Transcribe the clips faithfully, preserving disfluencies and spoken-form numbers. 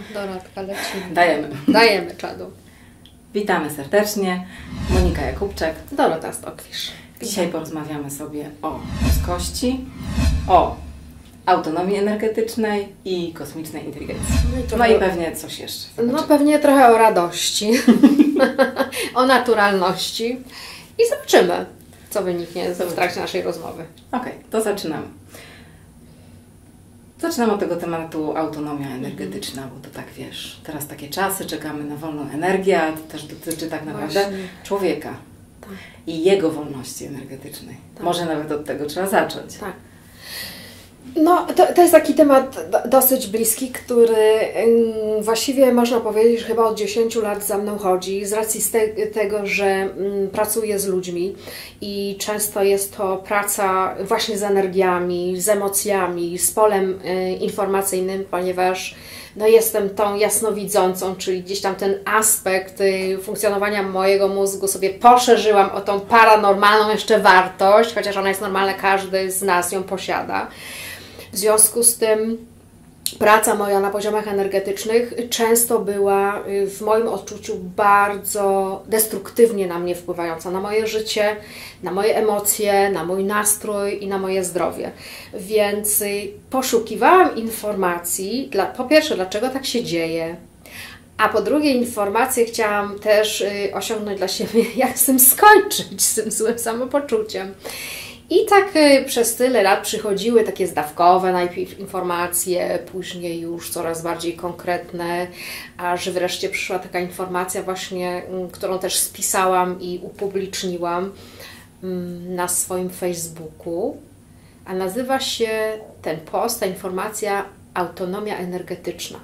Dorotka, lecimy. Dajemy. Dajemy czadu. Witamy serdecznie. Monika Jakubczak. Dorota Stokwisz. Dzisiaj porozmawiamy sobie o ludzkości, o autonomii energetycznej i kosmicznej inteligencji. No i, trochę... no i pewnie coś jeszcze. Zobaczymy. No pewnie trochę o radości, o naturalności i zobaczymy, co wyniknie w trakcie naszej rozmowy. Okej, okay, to zaczynamy. Zaczynamy od tego tematu autonomia energetyczna, bo to tak wiesz, teraz takie czasy, czekamy na wolną energię, a to też dotyczy tak naprawdę Właśnie. człowieka tak. i jego wolności energetycznej. Tak. Może nawet od tego trzeba zacząć. Tak. No, to, to jest taki temat dosyć bliski, który ym, właściwie można powiedzieć, że chyba od dziesięciu lat za mną chodzi, z racji z te, tego, że ym, pracuję z ludźmi i często jest to praca właśnie z energiami, z emocjami, z polem y, informacyjnym, ponieważ no, jestem tą jasnowidzącą, czyli gdzieś tam ten aspekt y, funkcjonowania mojego mózgu sobie poszerzyłam o tą paranormalną jeszcze wartość, chociaż ona jest normalna, każdy z nas ją posiada. W związku z tym praca moja na poziomach energetycznych często była w moim odczuciu bardzo destruktywnie na mnie wpływająca, na moje życie, na moje emocje, na mój nastrój i na moje zdrowie. Więc poszukiwałam informacji, dla, po pierwsze, dlaczego tak się dzieje, a po drugie informacje chciałam też osiągnąć dla siebie, jak z tym skończyć, z tym złym samopoczuciem. I tak przez tyle lat przychodziły takie zdawkowe najpierw informacje, później już coraz bardziej konkretne, aż wreszcie przyszła taka informacja właśnie, którą też spisałam i upubliczniłam na swoim Facebooku, a nazywa się ten post, ta informacja autonomia energetyczna.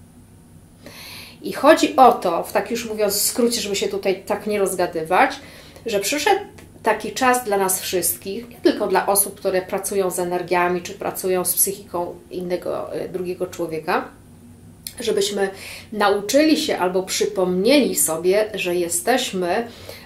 I chodzi o to, w tak już mówiąc w skrócie, żeby się tutaj tak nie rozgadywać, że przyszedł taki czas dla nas wszystkich, nie tylko dla osób, które pracują z energiami, czy pracują z psychiką innego, drugiego człowieka, żebyśmy nauczyli się albo przypomnieli sobie, że jesteśmy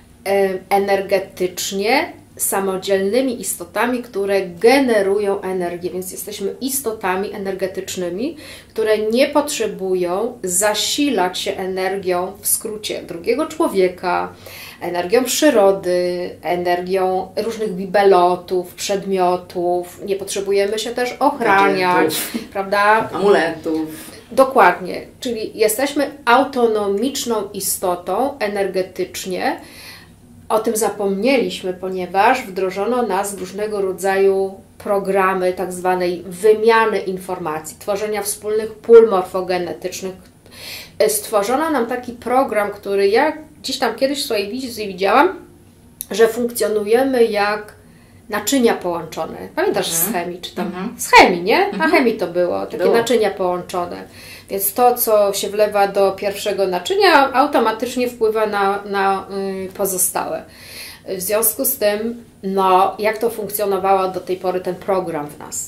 energetycznie samodzielnymi istotami, które generują energię, więc jesteśmy istotami energetycznymi, które nie potrzebują zasilać się energią, w skrócie, drugiego człowieka, energią przyrody, energią różnych bibelotów, przedmiotów. Nie potrzebujemy się też ochraniać, Gadżetów, prawda? Amuletów. Dokładnie, czyli jesteśmy autonomiczną istotą energetycznie. O tym zapomnieliśmy, ponieważ wdrożono nas w różnego rodzaju programy tak zwanej wymiany informacji, tworzenia wspólnych pól morfogenetycznych. Stworzono nam taki program, który ja gdzieś tam kiedyś w swojej wizji widziałam, że funkcjonujemy jak naczynia połączone. Pamiętasz mhm. z chemii? Czy tam? Mhm. Z chemii, nie? Mhm. Na chemii to było, takie było. naczynia połączone. Więc to, co się wlewa do pierwszego naczynia, automatycznie wpływa na, na yy, pozostałe. W związku z tym, no, jak to funkcjonowało do tej pory ten program w nas?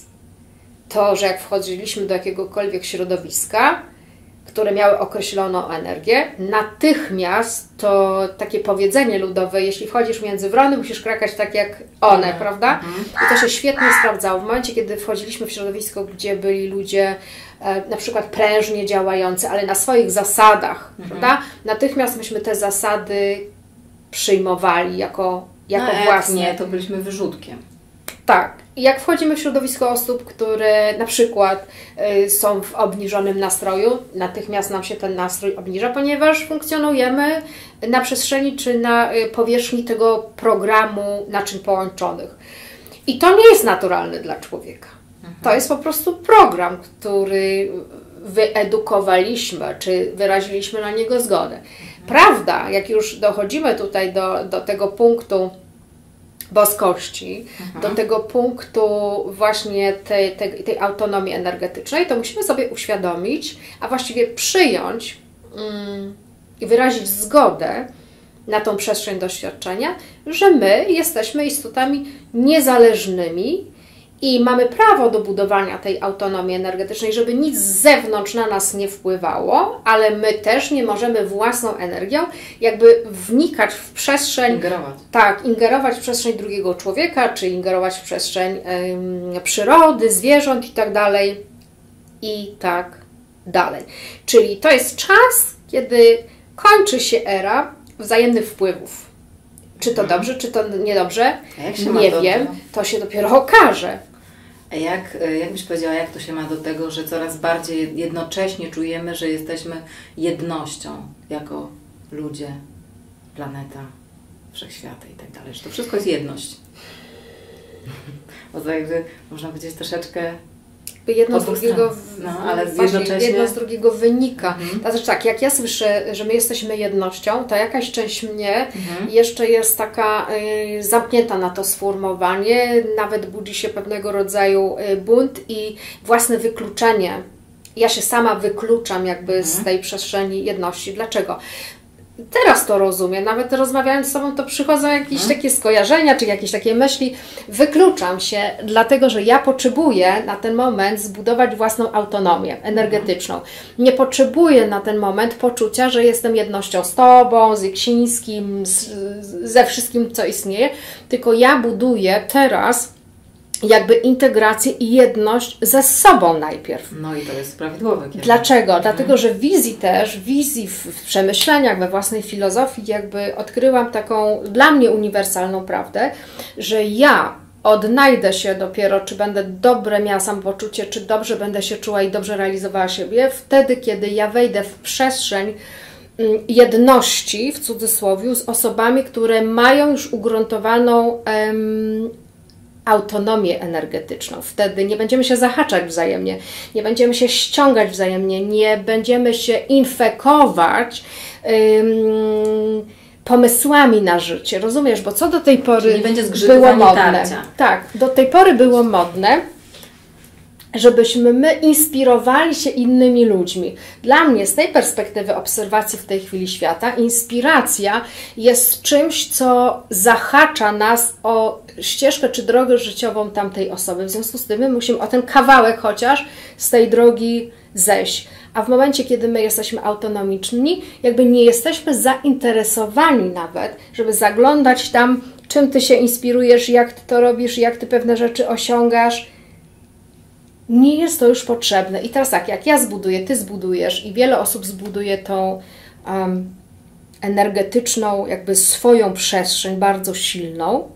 To, że jak wchodziliśmy do jakiegokolwiek środowiska, które miały określoną energię, natychmiast to takie powiedzenie ludowe, jeśli wchodzisz między wrony, musisz krakać tak jak one, mm. prawda? Mm. I to się świetnie sprawdzało. W momencie, kiedy wchodziliśmy w środowisko, gdzie byli ludzie e, na przykład prężnie działający, ale na swoich zasadach, mm. prawda? Natychmiast myśmy te zasady przyjmowali jako, jako no, własne. Nie, to byliśmy wyrzutkiem. Tak. I jak wchodzimy w środowisko osób, które na przykład y, są w obniżonym nastroju, natychmiast nam się ten nastrój obniża, ponieważ funkcjonujemy na przestrzeni czy na y, powierzchni tego programu naczyń połączonych. I to nie jest naturalne dla człowieka. Mhm. To jest po prostu program, który wyedukowaliśmy, czy wyraziliśmy na niego zgodę. Mhm. Prawda, jak już dochodzimy tutaj do, do tego punktu boskości, mhm. do tego punktu właśnie tej, tej, tej autonomii energetycznej, to musimy sobie uświadomić, a właściwie przyjąć mm, i wyrazić zgodę na tą przestrzeń doświadczenia, że my jesteśmy istotami niezależnymi i mamy prawo do budowania tej autonomii energetycznej, żeby nic z zewnątrz na nas nie wpływało, ale my też nie możemy własną energią jakby wnikać w przestrzeń, ingerować. Tak, ingerować w przestrzeń drugiego człowieka, czy ingerować w przestrzeń ym, przyrody, zwierząt i tak dalej. I tak dalej. Czyli to jest czas, kiedy kończy się era wzajemnych wpływów. Czy to dobrze, czy to niedobrze? Nie wiem, to się dopiero okaże. A jak, jak byś powiedziała, jak to się ma do tego, że coraz bardziej jednocześnie czujemy, że jesteśmy jednością jako ludzie, planeta, wszechświata i tak dalej, że to wszystko jest jedność. Bo to jakby można powiedzieć troszeczkę jedno z drugiego, no, ale jednocześnie... jedno z drugiego wynika. Mhm. Znaczy tak, jak ja słyszę, że my jesteśmy jednością, to jakaś część mnie mhm. jeszcze jest taka y, zamknięta na to sformułowanie, nawet budzi się pewnego rodzaju y, bunt i własne wykluczenie. Ja się sama wykluczam jakby mhm. z tej przestrzeni jedności. Dlaczego? Teraz to rozumiem, nawet rozmawiając z Tobą, to przychodzą jakieś hmm. takie skojarzenia, czy jakieś takie myśli. Wykluczam się, dlatego że ja potrzebuję na ten moment zbudować własną autonomię energetyczną. Nie potrzebuję na ten moment poczucia, że jestem jednością z Tobą, z Jeksińskim, z, ze wszystkim, co istnieje, tylko ja buduję teraz jakby integrację i jedność ze sobą najpierw. No i to jest prawidłowe. Kierunek. Dlaczego? Mhm. Dlatego, że w wizji też, wizji w, w przemyśleniach, we własnej filozofii jakby odkryłam taką dla mnie uniwersalną prawdę, że ja odnajdę się dopiero, czy będę dobre miała samopoczucie, czy dobrze będę się czuła i dobrze realizowała siebie, wtedy, kiedy ja wejdę w przestrzeń jedności, w cudzysłowie, z osobami, które mają już ugruntowaną em, autonomię energetyczną. Wtedy nie będziemy się zahaczać wzajemnie, nie będziemy się ściągać wzajemnie, nie będziemy się infekować ym, pomysłami na życie. Rozumiesz? Bo co do tej pory nie będzie było modne. Tarcia. Tak, do tej pory było modne, żebyśmy my inspirowali się innymi ludźmi. Dla mnie, z tej perspektywy obserwacji w tej chwili świata, inspiracja jest czymś, co zahacza nas o ścieżkę czy drogę życiową tamtej osoby. W związku z tym my musimy o ten kawałek chociaż z tej drogi zejść. A w momencie, kiedy my jesteśmy autonomiczni, jakby nie jesteśmy zainteresowani nawet, żeby zaglądać tam, czym Ty się inspirujesz, jak Ty to robisz, jak Ty pewne rzeczy osiągasz, nie jest to już potrzebne. I teraz tak, jak ja zbuduję, Ty zbudujesz i wiele osób zbuduje tą um, energetyczną, jakby swoją przestrzeń bardzo silną,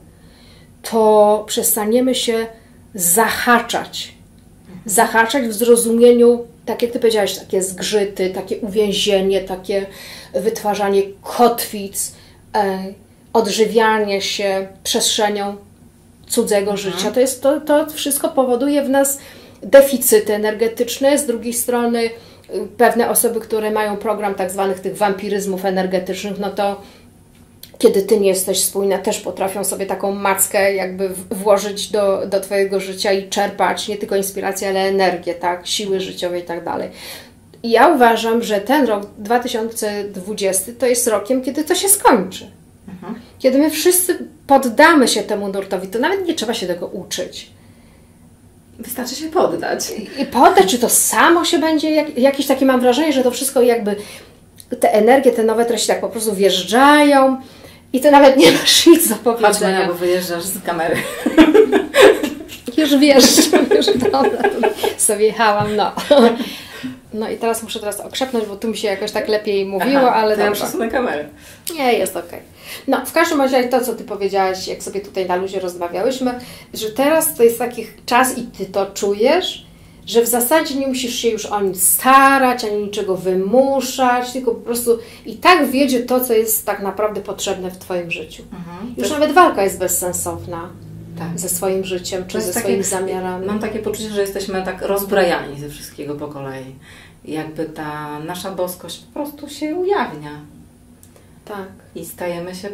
to przestaniemy się zahaczać. Zahaczać w zrozumieniu, tak jak Ty powiedziałaś, takie zgrzyty, takie uwięzienie, takie wytwarzanie kotwic, e, odżywianie się przestrzenią cudzego mhm. życia. To, jest, to, to wszystko powoduje w nas deficyty energetyczne, z drugiej strony pewne osoby, które mają program tak zwanych tych wampiryzmów energetycznych, no to kiedy Ty nie jesteś spójna, też potrafią sobie taką mackę jakby włożyć do, do Twojego życia i czerpać nie tylko inspirację, ale energię, tak, siły życiowe i tak dalej. I ja uważam, że ten rok dwa tysiące dwudziesty to jest rokiem, kiedy to się skończy. Mhm. Kiedy my wszyscy poddamy się temu nurtowi, to nawet nie trzeba się tego uczyć. Wystarczy się poddać. I poddać, czy to samo się będzie, jak, jakieś takie mam wrażenie, że to wszystko jakby, te energie, te nowe treści tak po prostu wjeżdżają i to nawet nie masz nic do powiedzenia. Patrz, Monia, bo wyjeżdżasz z kamery. Już wjeżdżam, już dobra, sobie jechałam, no. No i teraz muszę teraz okrzepnąć, bo tu mi się jakoś tak lepiej mówiło, Aha, ale to ja dobrze. przesunę kamerę. Nie, jest okej. Okay. No, w każdym razie to, co Ty powiedziałaś, jak sobie tutaj na luzie rozmawiałyśmy, że teraz to jest taki czas i Ty to czujesz, że w zasadzie nie musisz się już o nic starać, ani niczego wymuszać, tylko po prostu i tak wiedzie to, co jest tak naprawdę potrzebne w Twoim życiu. Mhm. Już to... nawet walka jest bezsensowna. Tak. Ze swoim życiem, czy ze takie, swoimi zamiarami. Mam takie poczucie, że jesteśmy tak rozbrajani ze wszystkiego po kolei. Jakby ta nasza boskość po prostu się ujawnia. Tak. I stajemy się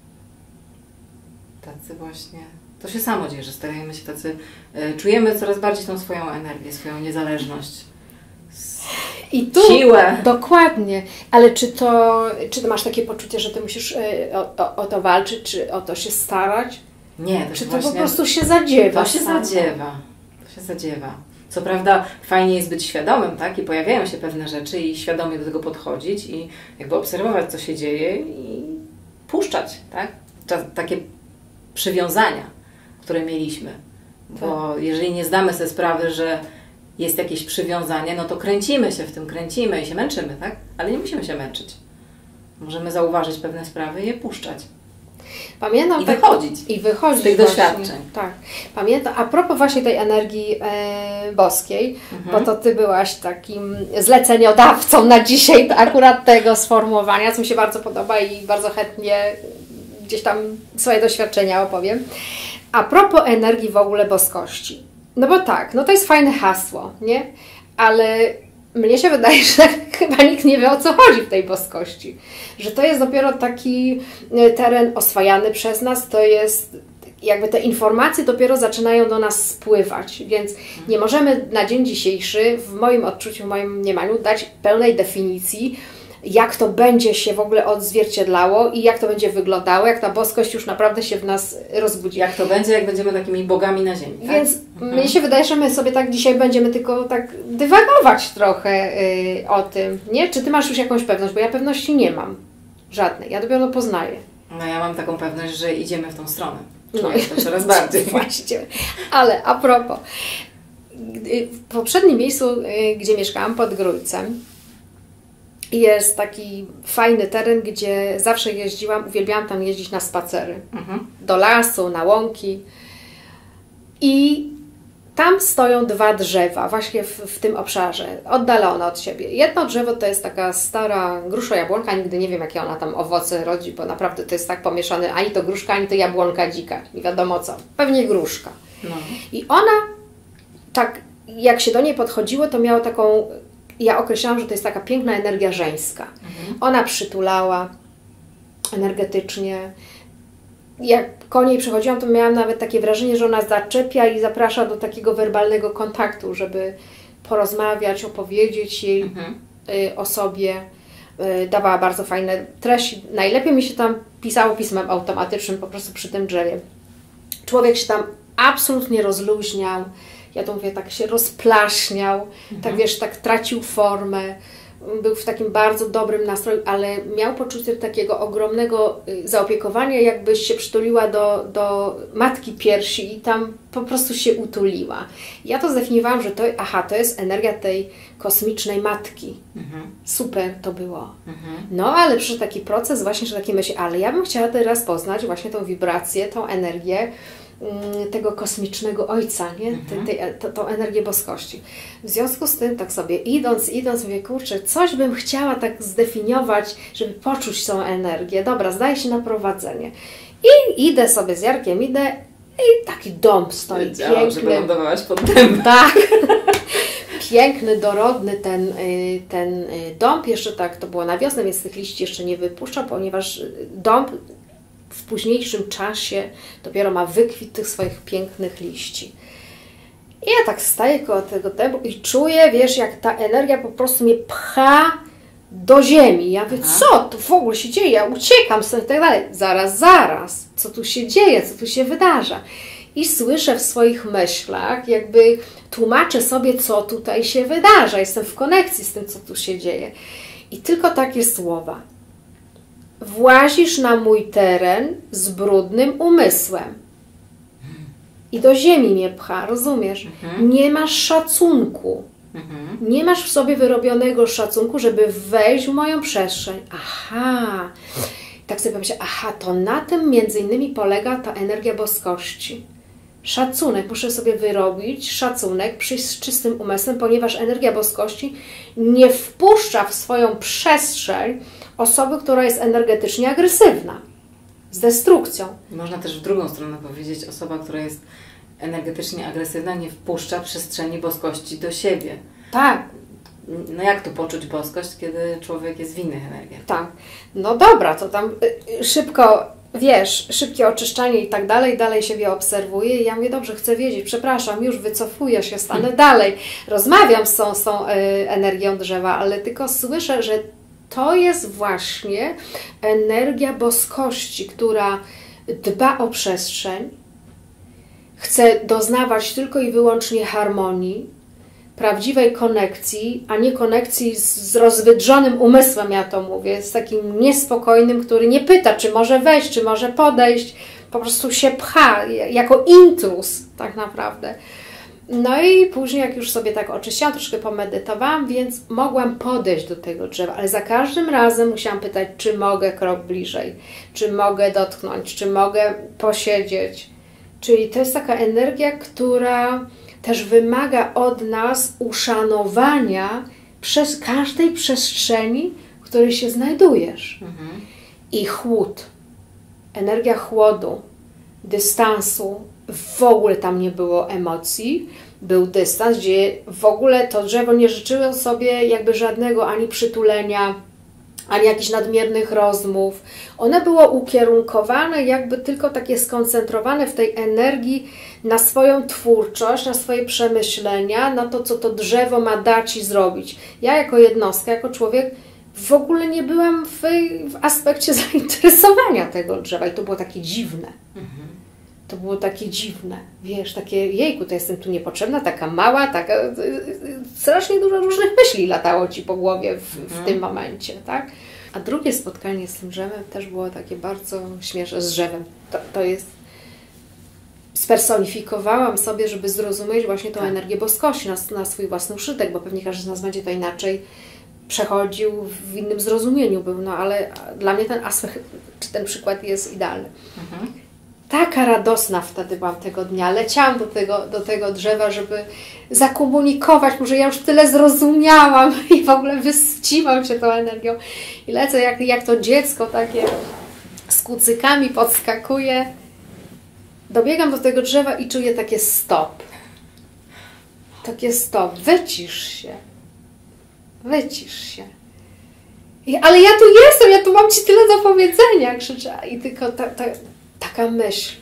tacy właśnie... To się samo dzieje, że stajemy się tacy... Y, czujemy coraz bardziej tą swoją energię, swoją niezależność. I tu, siłę. Dokładnie. Ale czy to... Czy ty masz takie poczucie, że Ty musisz y, o, o, o to walczyć, czy o to się starać? Nie, to Czy to właśnie, po prostu się zadziewa? To się samo. zadziewa. To się zadziewa. Co prawda fajnie jest być świadomym, tak? I pojawiają się pewne rzeczy i świadomie do tego podchodzić i jakby obserwować, co się dzieje i puszczać, tak? Takie przywiązania, które mieliśmy. Bo tak. jeżeli nie zdamy sobie sprawy, że jest jakieś przywiązanie, no to kręcimy się w tym, kręcimy i się męczymy, tak? Ale nie musimy się męczyć. Możemy zauważyć pewne sprawy i je puszczać. Pamiętam I wychodzić i wychodzić z tych właśnie, doświadczeń. Tak. Pamiętam, a propos właśnie tej energii e, boskiej, mhm. bo to Ty byłaś takim zleceniodawcą na dzisiaj akurat tego sformułowania, co mi się bardzo podoba i bardzo chętnie gdzieś tam swoje doświadczenia opowiem. A propos energii w ogóle boskości. No bo tak, no to jest fajne hasło, nie? Ale mnie się wydaje, że chyba nikt nie wie, o co chodzi w tej boskości. Że to jest dopiero taki teren oswajany przez nas, to jest jakby te informacje dopiero zaczynają do nas spływać, więc nie możemy na dzień dzisiejszy, w moim odczuciu, w moim mniemaniu, dać pełnej definicji, jak to będzie się w ogóle odzwierciedlało i jak to będzie wyglądało, jak ta boskość już naprawdę się w nas rozbudzi. Jak to będzie, jak będziemy takimi bogami na ziemi. Tak? Więc mhm. mnie się wydaje, że my sobie tak dzisiaj będziemy tylko tak dywagować trochę yy, o tym, nie? Czy Ty masz już jakąś pewność? Bo ja pewności nie mam. Żadnej. Ja dopiero poznaję. No ja mam taką pewność, że idziemy w tą stronę. No Czuję to coraz bardziej. Właśnie. Ale a propos. W poprzednim miejscu, gdzie mieszkałam, pod Grójcem, jest taki fajny teren, gdzie zawsze jeździłam, uwielbiałam tam jeździć na spacery. Mhm. Do lasu, na łąki. I tam stoją dwa drzewa, właśnie w, w tym obszarze, oddalone od siebie. Jedno drzewo to jest taka stara gruszo-jabłonka, nigdy nie wiem, jakie ona tam owoce rodzi, bo naprawdę to jest tak pomieszane, ani to gruszka, ani to jabłonka dzika, nie wiadomo co. Pewnie gruszka. No. I ona, tak jak się do niej podchodziło, to miała taką, ja określałam, że to jest taka piękna energia żeńska. Mhm. Ona przytulała energetycznie. Jak koło niej przechodziłam, to miałam nawet takie wrażenie, że ona zaczepia i zaprasza do takiego werbalnego kontaktu, żeby porozmawiać, opowiedzieć jej mhm. y, o sobie. Y, dawała bardzo fajne treści. Najlepiej mi się tam pisało pismem automatycznym, po prostu przy tym drzewie. Człowiek się tam absolutnie rozluźniał. Ja to mówię, tak się rozplaśniał, mhm. tak wiesz, tak tracił formę. Był w takim bardzo dobrym nastroju, ale miał poczucie takiego ogromnego zaopiekowania, jakbyś się przytuliła do, do matki piersi i tam po prostu się utuliła. Ja to zdefiniowałam, że to, aha, to jest energia tej kosmicznej matki. Mhm. Super to było. Mhm. No, ale przyszedł taki proces właśnie, że takie myśli, ale ja bym chciała teraz poznać właśnie tą wibrację, tą energię tego kosmicznego ojca, nie? Mhm. Te, te, to, tą energię boskości. W związku z tym, tak sobie idąc, idąc, mówię, kurczę, coś bym chciała tak zdefiniować, żeby poczuć tą energię. Dobra, zdaję się na prowadzenie. I idę sobie z Jarkiem, idę i taki dom stoi Wiedziałam, piękny. że wylądowałaś pod tym. Tak. Piękny, dorodny ten, ten dąb. Jeszcze tak, to było na wiosnę, więc tych liści jeszcze nie wypuszczał, ponieważ dąb w późniejszym czasie dopiero ma wykwit tych swoich pięknych liści. I ja tak staję koło tego dębu i czuję, wiesz, jak ta energia po prostu mnie pcha do ziemi. Ja mówię, Aha. co tu w ogóle się dzieje? Ja uciekam stąd i tak dalej. Zaraz, zaraz. Co tu się dzieje? Co tu się wydarza? I słyszę w swoich myślach, jakby tłumaczę sobie, co tutaj się wydarza. Jestem w konekcji z tym, co tu się dzieje. I tylko takie słowa. Włazisz na mój teren z brudnym umysłem. I do ziemi mnie pcha, rozumiesz? Mhm. Nie masz szacunku. Mhm. Nie masz w sobie wyrobionego szacunku, żeby wejść w moją przestrzeń. Aha. Tak sobie pomyślałam, aha, to na tym między innymi polega ta energia boskości. Szacunek. Muszę sobie wyrobić szacunek, przyjść z czystym umysłem, ponieważ energia boskości nie wpuszcza w swoją przestrzeń osoby, która jest energetycznie agresywna, z destrukcją. Można też w drugą stronę powiedzieć, osoba, która jest energetycznie agresywna, nie wpuszcza przestrzeni boskości do siebie. Tak. No jak tu poczuć boskość, kiedy człowiek jest w innych energiach? Tak. No dobra, to tam szybko, wiesz, szybkie oczyszczanie i tak dalej, dalej siebie obserwuję i ja mówię, dobrze, chcę wiedzieć, przepraszam, już wycofuję się, stanę hmm. dalej. Rozmawiam z tą, z tą y, energią drzewa, ale tylko słyszę, że to jest właśnie energia boskości, która dba o przestrzeń, chce doznawać tylko i wyłącznie harmonii, prawdziwej konekcji, a nie konekcji z, z rozwydrzonym umysłem, ja to mówię, z takim niespokojnym, który nie pyta, czy może wejść, czy może podejść, po prostu się pcha, jako intruz tak naprawdę. No i później, jak już sobie tak oczyściłam, troszkę pomedytowałam, więc mogłam podejść do tego drzewa, ale za każdym razem musiałam pytać, czy mogę krok bliżej, czy mogę dotknąć, czy mogę posiedzieć. Czyli to jest taka energia, która też wymaga od nas uszanowania przez każdej przestrzeni, w której się znajdujesz. Mhm. I chłód, energia chłodu, dystansu, w ogóle tam nie było emocji, był dystans, gdzie w ogóle to drzewo nie życzyło sobie jakby żadnego ani przytulenia, ani jakichś nadmiernych rozmów. One było ukierunkowane, jakby tylko takie skoncentrowane w tej energii na swoją twórczość, na swoje przemyślenia, na to, co to drzewo ma dać i zrobić. Ja jako jednostka, jako człowiek w ogóle nie byłam w, w aspekcie zainteresowania tego drzewa i to było takie dziwne. Mhm. To było takie dziwne, wiesz, takie jejku, to jestem tu niepotrzebna, taka mała, taka, strasznie dużo różnych myśli latało Ci po głowie w, w mhm. tym momencie, tak? A drugie spotkanie z tym drzewem też było takie bardzo śmieszne, z drzewem. To, to jest, spersonifikowałam sobie, żeby zrozumieć właśnie tą tak. energię boskości na, na swój własny użytek, bo pewnie każdy z nas będzie to inaczej przechodził, w innym zrozumieniu był, no ale dla mnie ten aspekt, czy ten przykład jest idealny. Mhm. Taka radosna wtedy byłam tego dnia. Leciałam do tego, do tego drzewa, żeby zakomunikować, może ja już tyle zrozumiałam i w ogóle wysyciłam się tą energią. I lecę jak, jak to dziecko takie z kucykami podskakuje. Dobiegam do tego drzewa i czuję takie stop. Takie stop. Wycisz się. Wycisz się. I, ale ja tu jestem, ja tu mam Ci tyle do powiedzenia, krzyczę. I tylko ta, ta, taka myśl.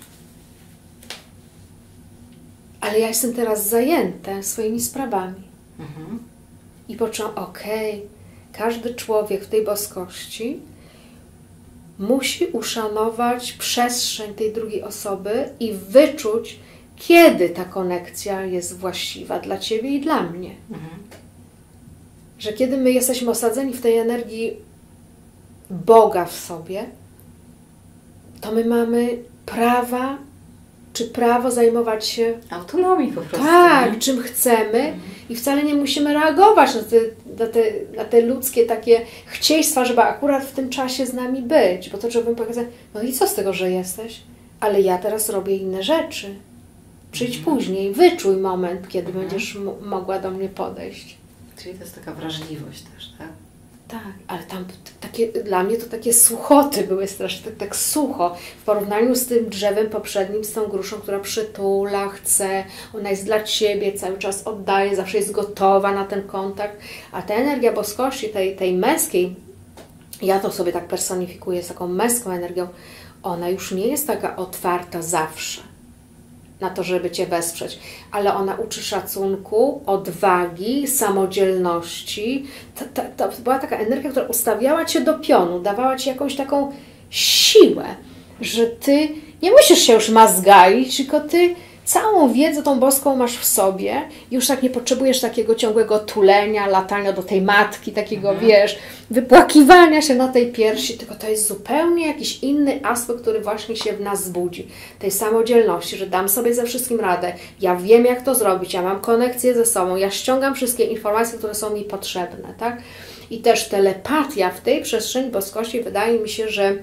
Ale ja jestem teraz zajęta swoimi sprawami. Mhm. I poczułam, okej, okay, każdy człowiek w tej boskości musi uszanować przestrzeń tej drugiej osoby i wyczuć, kiedy ta konekcja jest właściwa dla Ciebie i dla mnie. Mhm. Że kiedy my jesteśmy osadzeni w tej energii Boga w sobie, to my mamy prawa, czy prawo zajmować się autonomii po prostu. Tak, nie? czym chcemy mhm. i wcale nie musimy reagować na te, na, te, na te ludzkie takie chcieństwa, żeby akurat w tym czasie z nami być, bo to trzeba bym pokazać, no i co z tego, że jesteś? Ale ja teraz robię inne rzeczy. Przyjdź mhm. później, wyczuj moment, kiedy mhm. będziesz m- mogła do mnie podejść. Czyli to jest taka wrażliwość też, tak? Tak, ale tam takie, dla mnie to takie suchoty były strasznie, tak, tak sucho w porównaniu z tym drzewem poprzednim, z tą gruszą, która przytula, chce, ona jest dla Ciebie, cały czas oddaje, zawsze jest gotowa na ten kontakt, a ta energia boskości, tej, tej męskiej, ja to sobie tak personifikuję z taką męską energią, ona już nie jest taka otwarta zawsze na to, żeby Cię wesprzeć, ale ona uczy szacunku, odwagi, samodzielności. To, to, to była taka energia, która ustawiała Cię do pionu, dawała Ci jakąś taką siłę, że Ty nie musisz się już mazgaić, tylko Ty całą wiedzę tą boską masz w sobie, już tak nie potrzebujesz takiego ciągłego tulenia, latania do tej matki, takiego, mhm. wiesz, wypłakiwania się na tej piersi, tylko to jest zupełnie jakiś inny aspekt, który właśnie się w nas budzi. Tej samodzielności, że dam sobie ze wszystkim radę, ja wiem, jak to zrobić, ja mam konekcję ze sobą, ja ściągam wszystkie informacje, które są mi potrzebne, tak? I też telepatia w tej przestrzeni boskości, wydaje mi się, że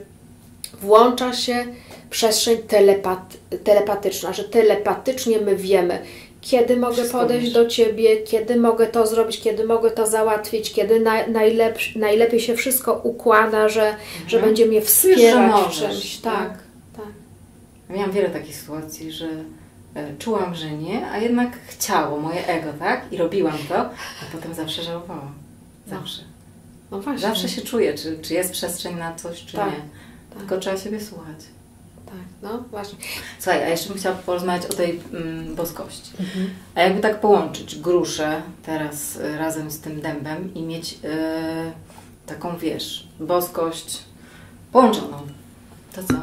włącza się przestrzeń telepat, telepatyczna, że telepatycznie my wiemy, kiedy mogę Wszystko podejść wiesz. do Ciebie, kiedy mogę to zrobić, kiedy mogę to załatwić, kiedy na, najlep, najlepiej się wszystko układa, że, mhm. że będzie mnie wspierać w czymś. Tak, tak. tak. Miałam wiele takich sytuacji, że e, czułam, że nie, a jednak chciało moje ego, tak? I robiłam to, a potem zawsze żałowałam. Zawsze. No, no właśnie. Zawsze się czuję, czy, czy jest przestrzeń na coś, czy tak. nie. Tak. Tylko trzeba siebie słuchać. Tak, no właśnie. Słuchaj, a jeszcze bym chciała porozmawiać o tej mm, boskości. Mhm. A jakby tak połączyć gruszę teraz y, razem z tym dębem i mieć y, taką, wiesz, boskość połączoną. To co?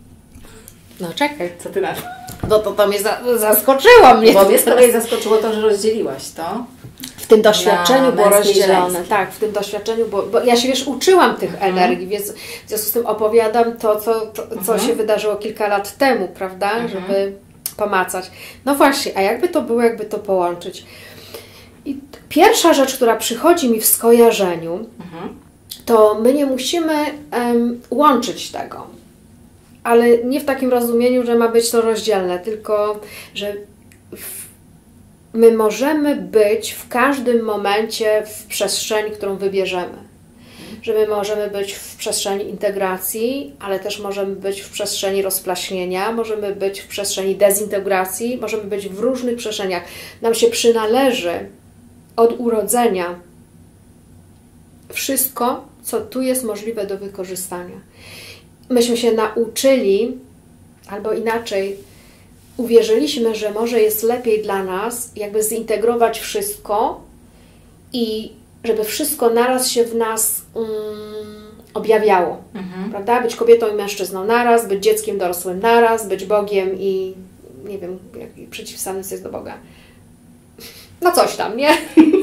No czekaj. Co ty na to? No to to mnie za, zaskoczyło mnie. Bo mnie z kolei zaskoczyło to, że rozdzieliłaś to. W tym doświadczeniu było rozdzielone. Tak, w tym doświadczeniu, bo, bo ja się, wiesz, uczyłam tych mhm. energii, więc w związku z tym opowiadam to, co, to, co mhm. się wydarzyło kilka lat temu, prawda? Mhm. Żeby pomacać. No właśnie, a jakby to było, jakby to połączyć? I pierwsza rzecz, która przychodzi mi w skojarzeniu, mhm. to my nie musimy um, łączyć tego. Ale nie w takim rozumieniu, że ma być to rozdzielne, tylko że w, my możemy być w każdym momencie w przestrzeni, którą wybierzemy. Że my możemy być w przestrzeni integracji, ale też możemy być w przestrzeni rozplaśnienia, możemy być w przestrzeni dezintegracji, możemy być w różnych przestrzeniach. Nam się przynależy od urodzenia wszystko, co tu jest możliwe do wykorzystania. Myśmy się nauczyli, albo inaczej, uwierzyliśmy, że może jest lepiej dla nas jakby zintegrować wszystko i żeby wszystko naraz się w nas um, objawiało. Mhm. Prawda? Być kobietą i mężczyzną naraz, być dzieckiem dorosłym naraz, być Bogiem i nie wiem, jaki przeciwstawny jest do Boga. No coś tam, nie?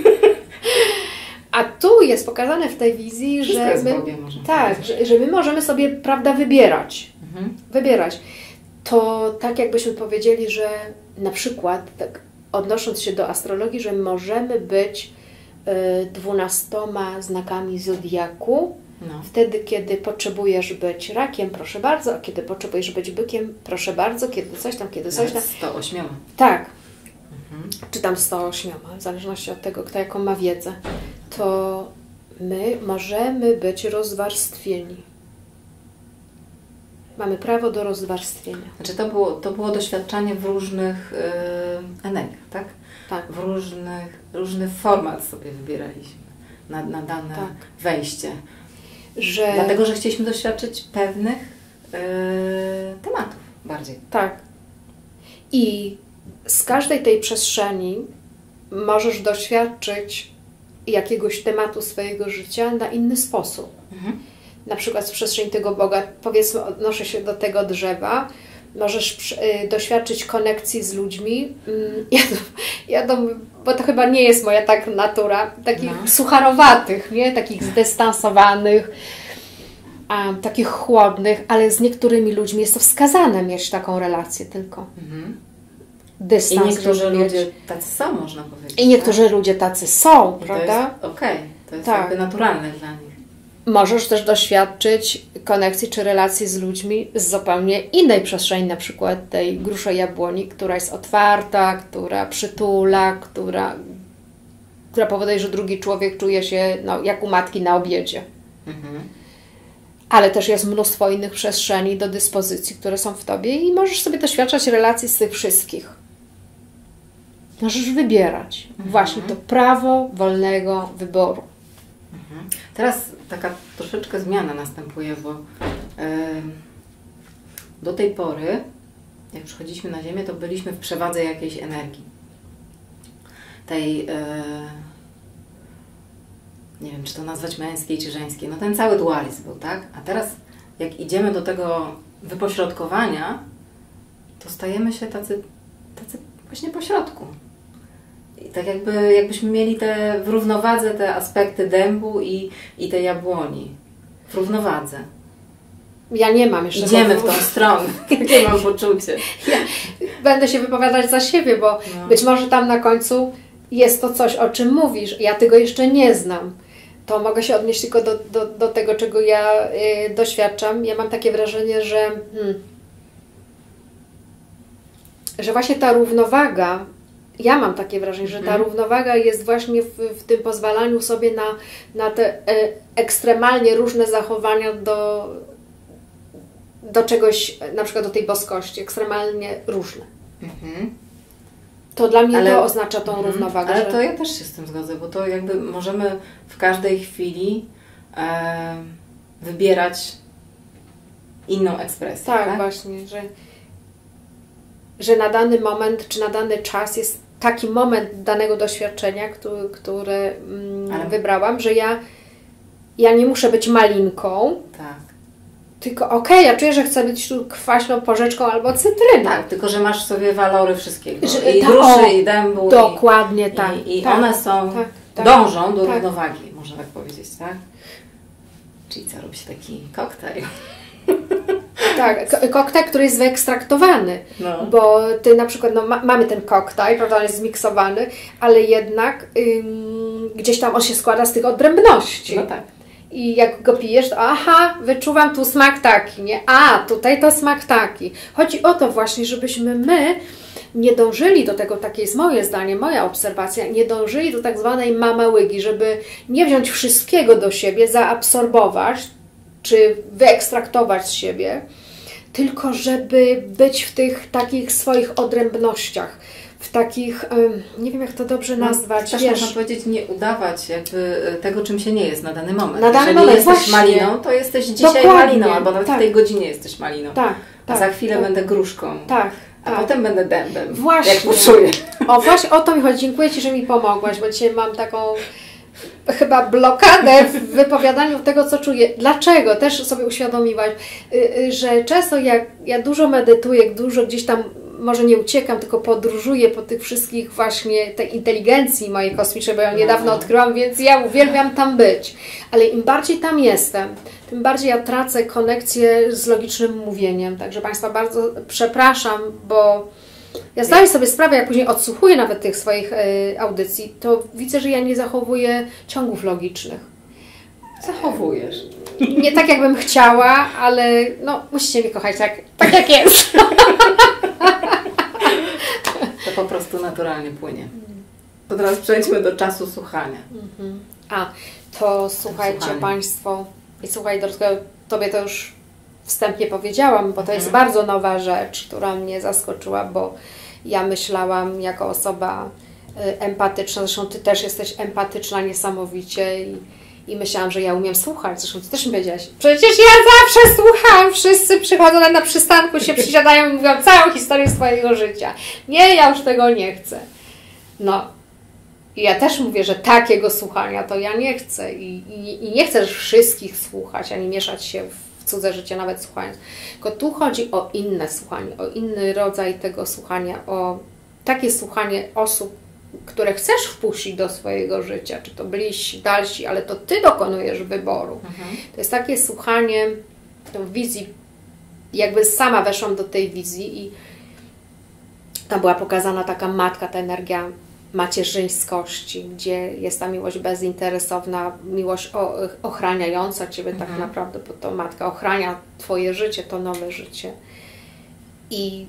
A tu jest pokazane w tej wizji, wszystko że jest my, Bogiem, można tak, że, że my możemy sobie, prawda, wybierać. Mhm. Wybierać. To tak jakbyśmy powiedzieli, że na przykład, tak odnosząc się do astrologii, że możemy być y, dwunastoma znakami zodiaku, no. Wtedy, kiedy potrzebujesz być rakiem, proszę bardzo, a kiedy potrzebujesz być bykiem, proszę bardzo, kiedy coś tam, kiedy coś tam. sto osiem. Tak. Mhm. Czy tam sto osiem, w zależności od tego, kto jaką ma wiedzę. To my możemy być rozwarstwieni. Mamy prawo do rozwarstwienia. Znaczy to było, to było doświadczanie w różnych yy, energiach, tak? Tak. W różnych, różny format sobie wybieraliśmy na, na dane tak. wejście. Że... Dlatego, że chcieliśmy doświadczyć pewnych yy, tematów bardziej. Tak. I z każdej tej przestrzeni możesz doświadczyć jakiegoś tematu swojego życia na inny sposób. Mhm. Na przykład z przestrzeni tego Boga, powiedzmy, odnoszę się do tego drzewa, możesz y, doświadczyć konekcji z ludźmi. Mm, ja, to, ja to, bo to chyba nie jest moja tak natura, takich no. sucharowatych, nie? Takich zdystansowanych, a, takich chłodnych, ale z niektórymi ludźmi jest to wskazane mieć taką relację tylko. Mhm. Dystans. I niektórzy ludzie tacy są, można powiedzieć. I niektórzy tak? ludzie tacy są, I prawda? Okej, okay. To jest tak. jakby naturalne dla nich. Możesz też doświadczyć konekcji czy relacji z ludźmi z zupełnie innej przestrzeni, na przykład tej gruszej jabłoni, która jest otwarta, która przytula, która, która powoduje, że drugi człowiek czuje się no, jak u matki na obiedzie. Mhm. Ale też jest mnóstwo innych przestrzeni do dyspozycji, które są w Tobie i możesz sobie doświadczać relacji z tych wszystkich. Możesz wybierać. Mhm. Właśnie to prawo wolnego wyboru. Mhm. Teraz taka troszeczkę zmiana następuje, bo yy, do tej pory, jak przychodziliśmy na Ziemię, to byliśmy w przewadze jakiejś energii. Tej, yy, nie wiem, czy to nazwać męskiej, czy żeńskiej. No ten cały dualizm był, tak? A teraz, jak idziemy do tego wypośrodkowania, to stajemy się tacy, tacy właśnie pośrodku. I tak jakby, jakbyśmy mieli te, w równowadze te aspekty dębu i, i tej jabłoni. W równowadze. Ja nie mam jeszcze. Idziemy w tą stronę. Takie mam poczucie. Ja będę się wypowiadać za siebie, bo no. być może tam na końcu jest to coś, o czym mówisz. Ja tego jeszcze nie znam. To mogę się odnieść tylko do, do, do tego, czego ja y, doświadczam. Ja mam takie wrażenie, że hmm, że właśnie ta równowaga, ja mam takie wrażenie, że ta hmm. równowaga jest właśnie w, w tym pozwalaniu sobie na, na te e, ekstremalnie różne zachowania do, do czegoś, na przykład do tej boskości, ekstremalnie różne. Hmm. To dla mnie ale, to oznacza tą hmm. równowagę. Ale że... to ja też się z tym zgodzę, bo to jakby możemy w każdej chwili e, wybierać inną ekspresję. Tak, tak? właśnie, że, że na dany moment, czy na dany czas jest taki moment danego doświadczenia, który, który mm, ale... wybrałam, że ja, ja nie muszę być malinką, tak. tylko okej, okay, ja czuję, że chcę być tu kwaśną porzeczką albo cytryną. Tak, tylko że masz w sobie walory wszystkiego. Że, I ta, gruszy, o, i dębu. Dokładnie i, tak. I, i tak, one są, tak, tak, dążą do tak. równowagi, można tak powiedzieć, tak? Czyli co, robi się taki koktajl. Tak, koktajl, który jest wyekstraktowany, no. Bo ty na przykład, no, ma, mamy ten koktajl, prawda, on jest zmiksowany, ale jednak ym, gdzieś tam on się składa z tych odrębności. No tak. I jak go pijesz, to aha, wyczuwam tu smak taki, nie? A, tutaj to smak taki. Chodzi o to właśnie, żebyśmy my nie dążyli do tego, takie jest moje zdanie, moja obserwacja, nie dążyli do tak zwanej mamałygi, żeby nie wziąć wszystkiego do siebie, zaabsorbować, czy wyekstraktować z siebie, tylko żeby być w tych takich swoich odrębnościach, w takich, nie wiem jak to dobrze nazwać. Też wiesz, można powiedzieć, nie udawać jakby tego, czym się nie jest na dany moment. Na dany Jeżeli moment, jesteś właśnie. maliną, to jesteś dzisiaj Dokładnie. maliną, albo nawet tak. w tej godzinie jesteś maliną. Tak, a tak, za chwilę tak. będę gruszką. Tak. A tak. potem będę dębem. Właśnie. Jak poczuję. O, właśnie o to mi chodzi. Dziękuję Ci, że mi pomogłaś, bo dzisiaj mam taką chyba blokadę w wypowiadaniu tego, co czuję. Dlaczego? Też sobie uświadomiłaś, że często jak ja dużo medytuję, dużo gdzieś tam, może nie uciekam, tylko podróżuję po tych wszystkich właśnie tej inteligencji mojej kosmicznej, bo ją niedawno odkryłam, więc ja uwielbiam tam być. Ale im bardziej tam jestem, tym bardziej ja tracę konekcję z logicznym mówieniem. Także Państwa bardzo przepraszam, bo ja zdaję sobie sprawę, jak później odsłuchuję nawet tych swoich y, audycji, to widzę, że ja nie zachowuję ciągów logicznych. Zachowujesz. Nie tak, jakbym chciała, ale no, musicie mnie kochać tak, tak jak jest. To po prostu naturalnie płynie. To teraz przejdźmy do czasu słuchania. Mhm. A, to słuchajcie Słuchanie. Państwo, i słuchaj, Dorotko, Tobie to już wstępnie powiedziałam, bo to mhm. jest bardzo nowa rzecz, która mnie zaskoczyła, bo ja myślałam jako osoba empatyczna, zresztą Ty też jesteś empatyczna niesamowicie i, i myślałam, że ja umiem słuchać, zresztą Ty też mi powiedziałaś, przecież ja zawsze słucham, wszyscy przychodzą na przystanku, się przysiadają i mówią całą historię swojego życia. Nie, ja już tego nie chcę. No, i ja też mówię, że takiego słuchania to ja nie chcę i, i, i nie chcę wszystkich słuchać, ani mieszać się w cudze życie, nawet słuchając. Tylko tu chodzi o inne słuchanie, o inny rodzaj tego słuchania, o takie słuchanie osób, które chcesz wpuścić do swojego życia, czy to bliżsi, dalsi, ale to Ty dokonujesz wyboru. Mhm. To jest takie słuchanie w wizji, jakby sama weszłam do tej wizji i tam była pokazana taka matka, ta energia macierzyńskości, gdzie jest ta miłość bezinteresowna, miłość ochraniająca Ciebie mhm. tak naprawdę, bo to matka ochrania Twoje życie, to nowe życie. I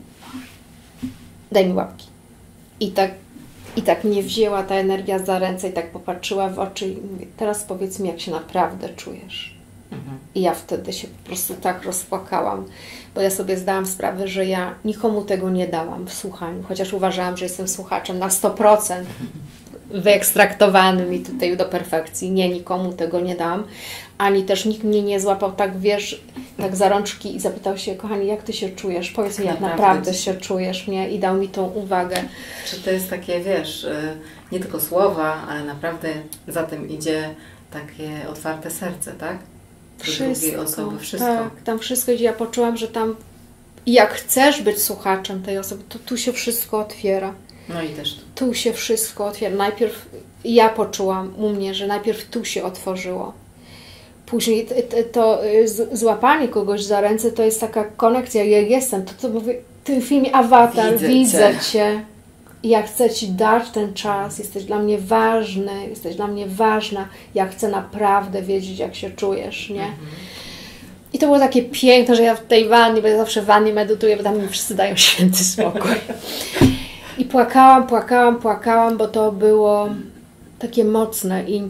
daj mi łapki. I tak, i tak mnie wzięła ta energia za ręce i tak popatrzyła w oczy i mówię, teraz powiedz mi, jak się naprawdę czujesz. Mhm. I ja wtedy się po prostu tak rozpłakałam, bo ja sobie zdałam sprawę, że ja nikomu tego nie dałam w słuchaniu, chociaż uważałam, że jestem słuchaczem na sto procent wyekstraktowanym i tutaj do perfekcji. Nie, nikomu tego nie dałam, ani też nikt mnie nie złapał tak, wiesz, tak za rączki i zapytał się, kochani, jak Ty się czujesz? Powiedz mi, jak naprawdę, naprawdę się czujesz, nie? I dał mi tą uwagę. Czy to jest takie, wiesz, nie tylko słowa, ale naprawdę za tym idzie takie otwarte serce, tak? Wszystko, osoby, wszystko. Tak, tam wszystko idzie. Ja poczułam, że tam jak chcesz być słuchaczem tej osoby, to tu się wszystko otwiera. No i też tu. Tu się wszystko otwiera. Najpierw ja poczułam u mnie, że najpierw tu się otworzyło. Później to, to złapanie kogoś za ręce to jest taka konekcja. Jak jestem, to, to mówię w tym filmie Awatar, widzę, widzę Cię. cię. Ja chcę Ci dać ten czas, jesteś dla mnie ważny, jesteś dla mnie ważna, ja chcę naprawdę wiedzieć, jak się czujesz, nie? Mhm. I to było takie piękne, że ja w tej wannie, bo ja zawsze w wannie medytuję, bo tam mi wszyscy dają święty spokój. I płakałam, płakałam, płakałam, bo to było takie mocne i,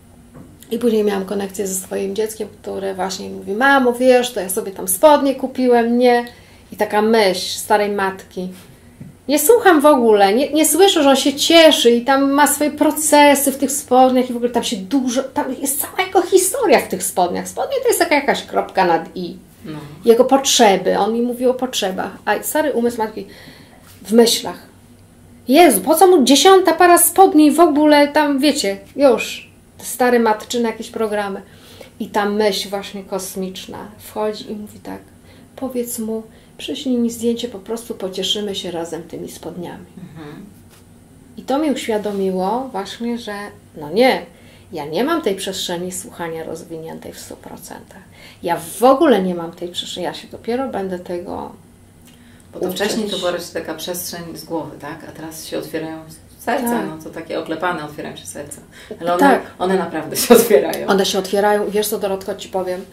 i później miałam konekcję ze swoim dzieckiem, które właśnie mówi, mamo, wiesz, to ja sobie tam spodnie kupiłem, nie? I taka myśl starej matki. Nie słucham w ogóle, nie, nie słyszę, że on się cieszy i tam ma swoje procesy w tych spodniach i w ogóle tam się dużo, tam jest cała jego historia w tych spodniach. Spodnie to jest taka jakaś kropka nad i. No. Jego potrzeby, on mi mówi o potrzebach, a stary umysł matki w myślach. Jezu, po co mu dziesiąta para spodni w ogóle tam, wiecie, już, te stare matczyne jakieś programy. I ta myśl właśnie kosmiczna wchodzi i mówi tak, powiedz mu, przyślij mi zdjęcie, po prostu pocieszymy się razem tymi spodniami. Mhm. I to mi uświadomiło właśnie, że no nie, Ja nie mam tej przestrzeni słuchania rozwiniętej w stu procentach. Ja w ogóle nie mam tej przestrzeni. Ja się dopiero będę tego Bo to uczyć. wcześniej to była raczej taka przestrzeń z głowy, tak? A teraz się otwierają serca, Tak. no to takie oklepane otwierają się serca. Ale one, Tak. one naprawdę się otwierają. One się otwierają. Wiesz co, Dorotko, Ci powiem.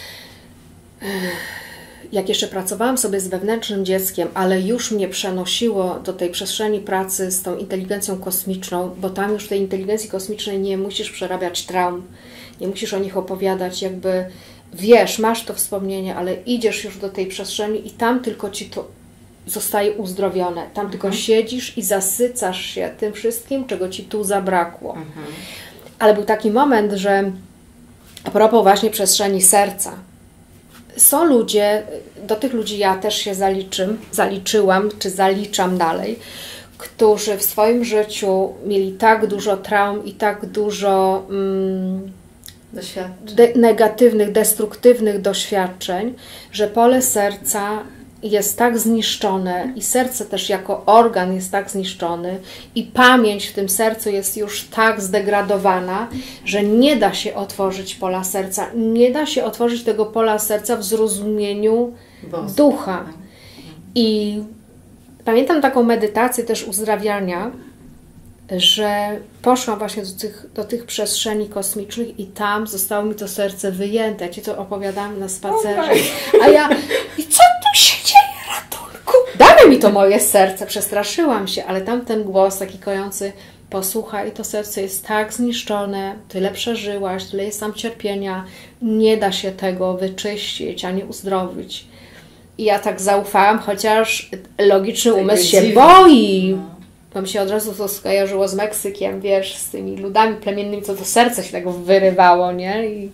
Jak jeszcze pracowałam sobie z wewnętrznym dzieckiem, ale już mnie przenosiło do tej przestrzeni pracy z tą inteligencją kosmiczną, bo tam już w tej inteligencji kosmicznej nie musisz przerabiać traum, nie musisz o nich opowiadać, jakby wiesz, masz to wspomnienie, ale idziesz już do tej przestrzeni i tam tylko Ci to zostaje uzdrowione. Tam mhm. tylko siedzisz i zasycasz się tym wszystkim, czego Ci tu zabrakło. Mhm. Ale był taki moment, że a propos właśnie przestrzeni serca, są ludzie, do tych ludzi ja też się zaliczym, zaliczyłam, czy zaliczam dalej, którzy w swoim życiu mieli tak dużo traum i tak dużo mm, de- negatywnych, destruktywnych doświadczeń, że pole serca jest tak zniszczone i serce też jako organ jest tak zniszczony i pamięć w tym sercu jest już tak zdegradowana, że nie da się otworzyć pola serca, nie da się otworzyć tego pola serca w zrozumieniu Boże. Ducha. I pamiętam taką medytację też uzdrawiania, że poszłam właśnie do tych, do tych przestrzeni kosmicznych i tam zostało mi to serce wyjęte. Ja Ci to opowiadałam na spacerze. A ja, i co tu się dzieje, ratunku? Damy mi to moje serce, przestraszyłam się, ale tamten głos taki kojący, posłuchaj, to serce jest tak zniszczone, tyle przeżyłaś, tyle jest tam cierpienia, nie da się tego wyczyścić, ani uzdrowić. I ja tak zaufałam, chociaż logiczny umysł się boi. Bo mi się od razu to skojarzyło z Meksykiem, wiesz, z tymi ludami plemiennymi, co to serce się tak wyrywało, nie? I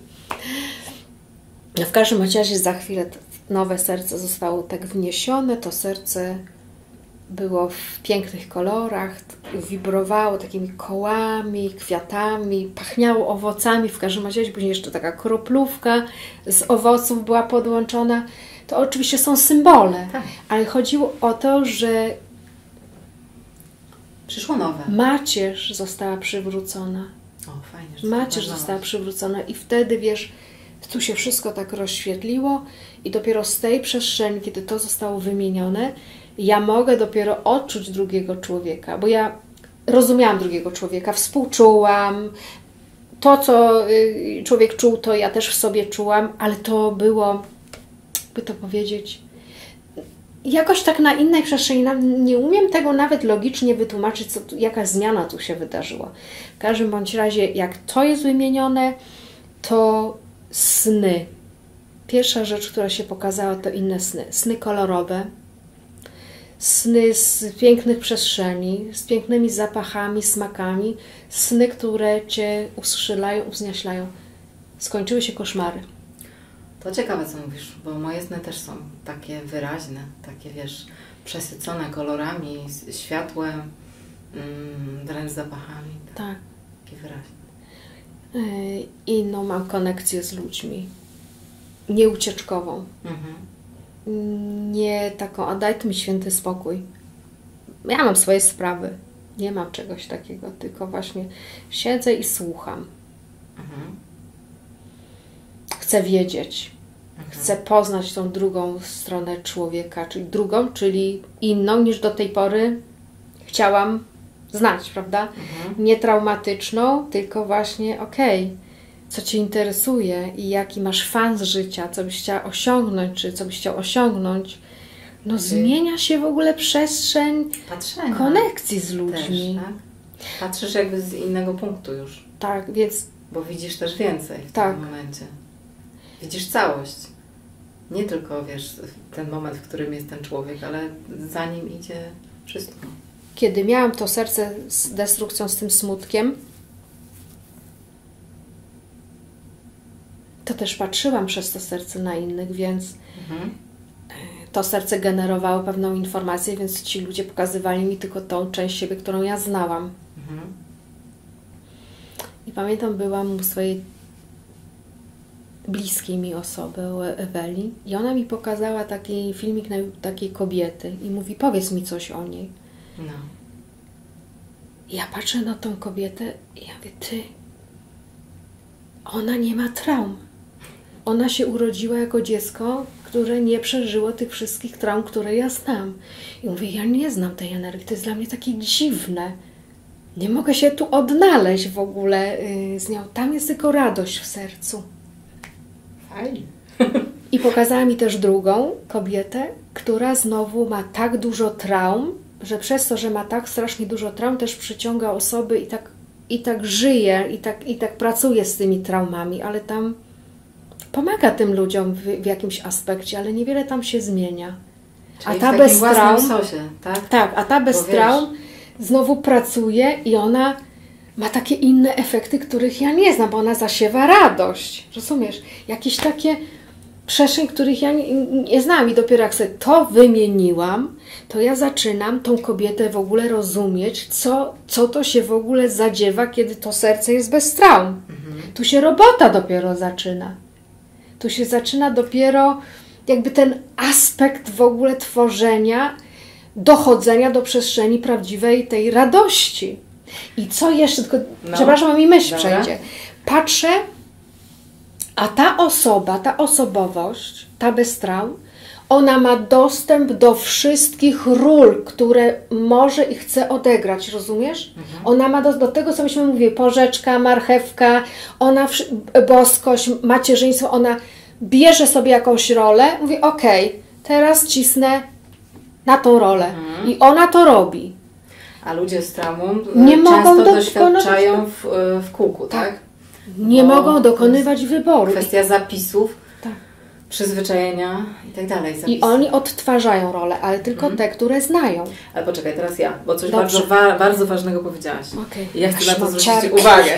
w każdym razie za chwilę nowe serce zostało tak wniesione, to serce było w pięknych kolorach, wibrowało takimi kołami, kwiatami, pachniało owocami, w każdym razie później jeszcze taka kroplówka z owoców była podłączona. To oczywiście są symbole, tak. Ale chodziło o to, że przyszło nowe. Macierz została przywrócona. O, fajnie, że Macierz została przywrócona i wtedy, wiesz, tu się wszystko tak rozświetliło i dopiero z tej przestrzeni, kiedy to zostało wymienione, ja mogę dopiero odczuć drugiego człowieka, bo ja rozumiałam drugiego człowieka, współczułam. To, co człowiek czuł, to ja też w sobie czułam, ale to było, by to powiedzieć, jakoś tak na innej przestrzeni. Nie umiem tego nawet logicznie wytłumaczyć, co tu, jaka zmiana tu się wydarzyła. W każdym bądź razie, jak to jest wymienione, to sny. Pierwsza rzecz, która się pokazała, to inne sny. Sny kolorowe, sny z pięknych przestrzeni, z pięknymi zapachami, smakami, sny, które Cię ustrzylają, uwznieślają. Skończyły się koszmary. To ciekawe, co mówisz, bo moje sny też są takie wyraźne, takie, wiesz, przesycone kolorami, światłem, mm, wręcz zapachami. Tak. Takie wyraźne. Inną mam konekcję z ludźmi. Nieucieczkową. Mhm. Nie taką, a daj tu mi święty spokój. Ja mam swoje sprawy. Nie mam czegoś takiego, tylko właśnie siedzę i słucham. Mhm. Chcę wiedzieć. Mhm. Chcę poznać tą drugą stronę człowieka, czyli drugą, czyli inną niż do tej pory chciałam znać, prawda? Mhm. Nie traumatyczną, tylko właśnie okej, okay, co Cię interesuje i jaki masz fan z życia, co byś chciała osiągnąć, czy co byś chciał osiągnąć. No okay. Zmienia się w ogóle przestrzeń Patrzenia. konekcji z ludźmi. Też, tak? Patrzysz jakby z innego punktu już. Tak, więc... Bo widzisz też więcej w tak. tym momencie. Widzisz całość. Nie tylko, wiesz, ten moment, w którym jest ten człowiek, ale za nim idzie wszystko. Kiedy miałam to serce z destrukcją, z tym smutkiem, to też patrzyłam przez to serce na innych, więc mhm. to serce generowało pewną informację, więc ci ludzie pokazywali mi tylko tą część siebie, którą ja znałam. Mhm. I pamiętam, byłam u swojej bliskiej mi osoby, u Eweli, i ona mi pokazała taki filmik na takiej kobiety i mówi, powiedz mi coś o niej. No. I ja patrzę na tą kobietę i ja mówię, ty, ona nie ma traum. Ona się urodziła jako dziecko, które nie przeżyło tych wszystkich traum, które ja znam. I mówię, ja nie znam tej energii, to jest dla mnie takie dziwne. Nie mogę się tu odnaleźć w ogóle z nią. Tam jest tylko radość w sercu. Fajnie. I pokazała mi też drugą kobietę, która znowu ma tak dużo traum, że przez to, że ma tak strasznie dużo traum, też przyciąga osoby i tak, i tak żyje, i tak, i tak pracuje z tymi traumami, ale tam pomaga tym ludziom w, w jakimś aspekcie, ale niewiele tam się zmienia. Czyli a ta w bez traum, sosie, tak? Tak, a ta bez traum znowu pracuje i ona ma takie inne efekty, których ja nie znam, bo ona zasiewa radość. Rozumiesz? Jakieś takie przestrzeń, których ja nie, nie znam i dopiero jak sobie to wymieniłam, to ja zaczynam tą kobietę w ogóle rozumieć, co, co to się w ogóle zadziewa, kiedy to serce jest bez traum. Mhm. Tu się robota dopiero zaczyna. Tu się zaczyna dopiero jakby ten aspekt w ogóle tworzenia, dochodzenia do przestrzeni prawdziwej tej radości. I co jeszcze, tylko no. przepraszam, mi myśl Dobra. przejdzie. Patrzę, a ta osoba, ta osobowość, ta bez traum, ona ma dostęp do wszystkich ról, które może i chce odegrać, rozumiesz? Mhm. Ona ma do, do tego, co myśmy mówili, porzeczka, marchewka, ona, boskość, macierzyństwo, ona bierze sobie jakąś rolę, mówi okej, okay, teraz cisnę na tą rolę. Mhm. I ona to robi. A ludzie z traumą nie często mogą doświadczają w, w kółku, tak? tak? Nie Bo mogą dokonywać wyboru. Kwestia zapisów, tak. przyzwyczajenia i tak dalej. I oni odtwarzają rolę, ale tylko mhm. te, które znają. Ale poczekaj, teraz ja, bo coś bardzo, wa bardzo ważnego powiedziałaś. Okay. I ja chcę na to zwrócić uwagę.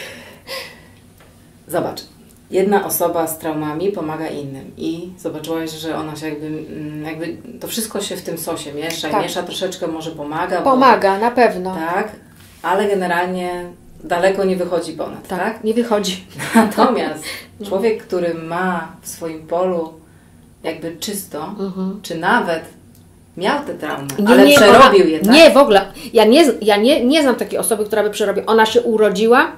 Zobacz. Jedna osoba z traumami pomaga innym i zobaczyłaś, że ona się jakby, jakby to wszystko się w tym sosie miesza tak. i miesza, troszeczkę może pomaga. Pomaga, bo, na pewno. Tak, ale generalnie daleko nie wychodzi ponad, tak? tak? Nie wychodzi. Natomiast człowiek, który ma w swoim polu jakby czysto, mhm. czy nawet miał te traumy, nie, ale nie, przerobił ona, je, tak? Nie, w ogóle. Ja nie, ja nie, nie znam takiej osoby, która by przerobiła. Ona się urodziła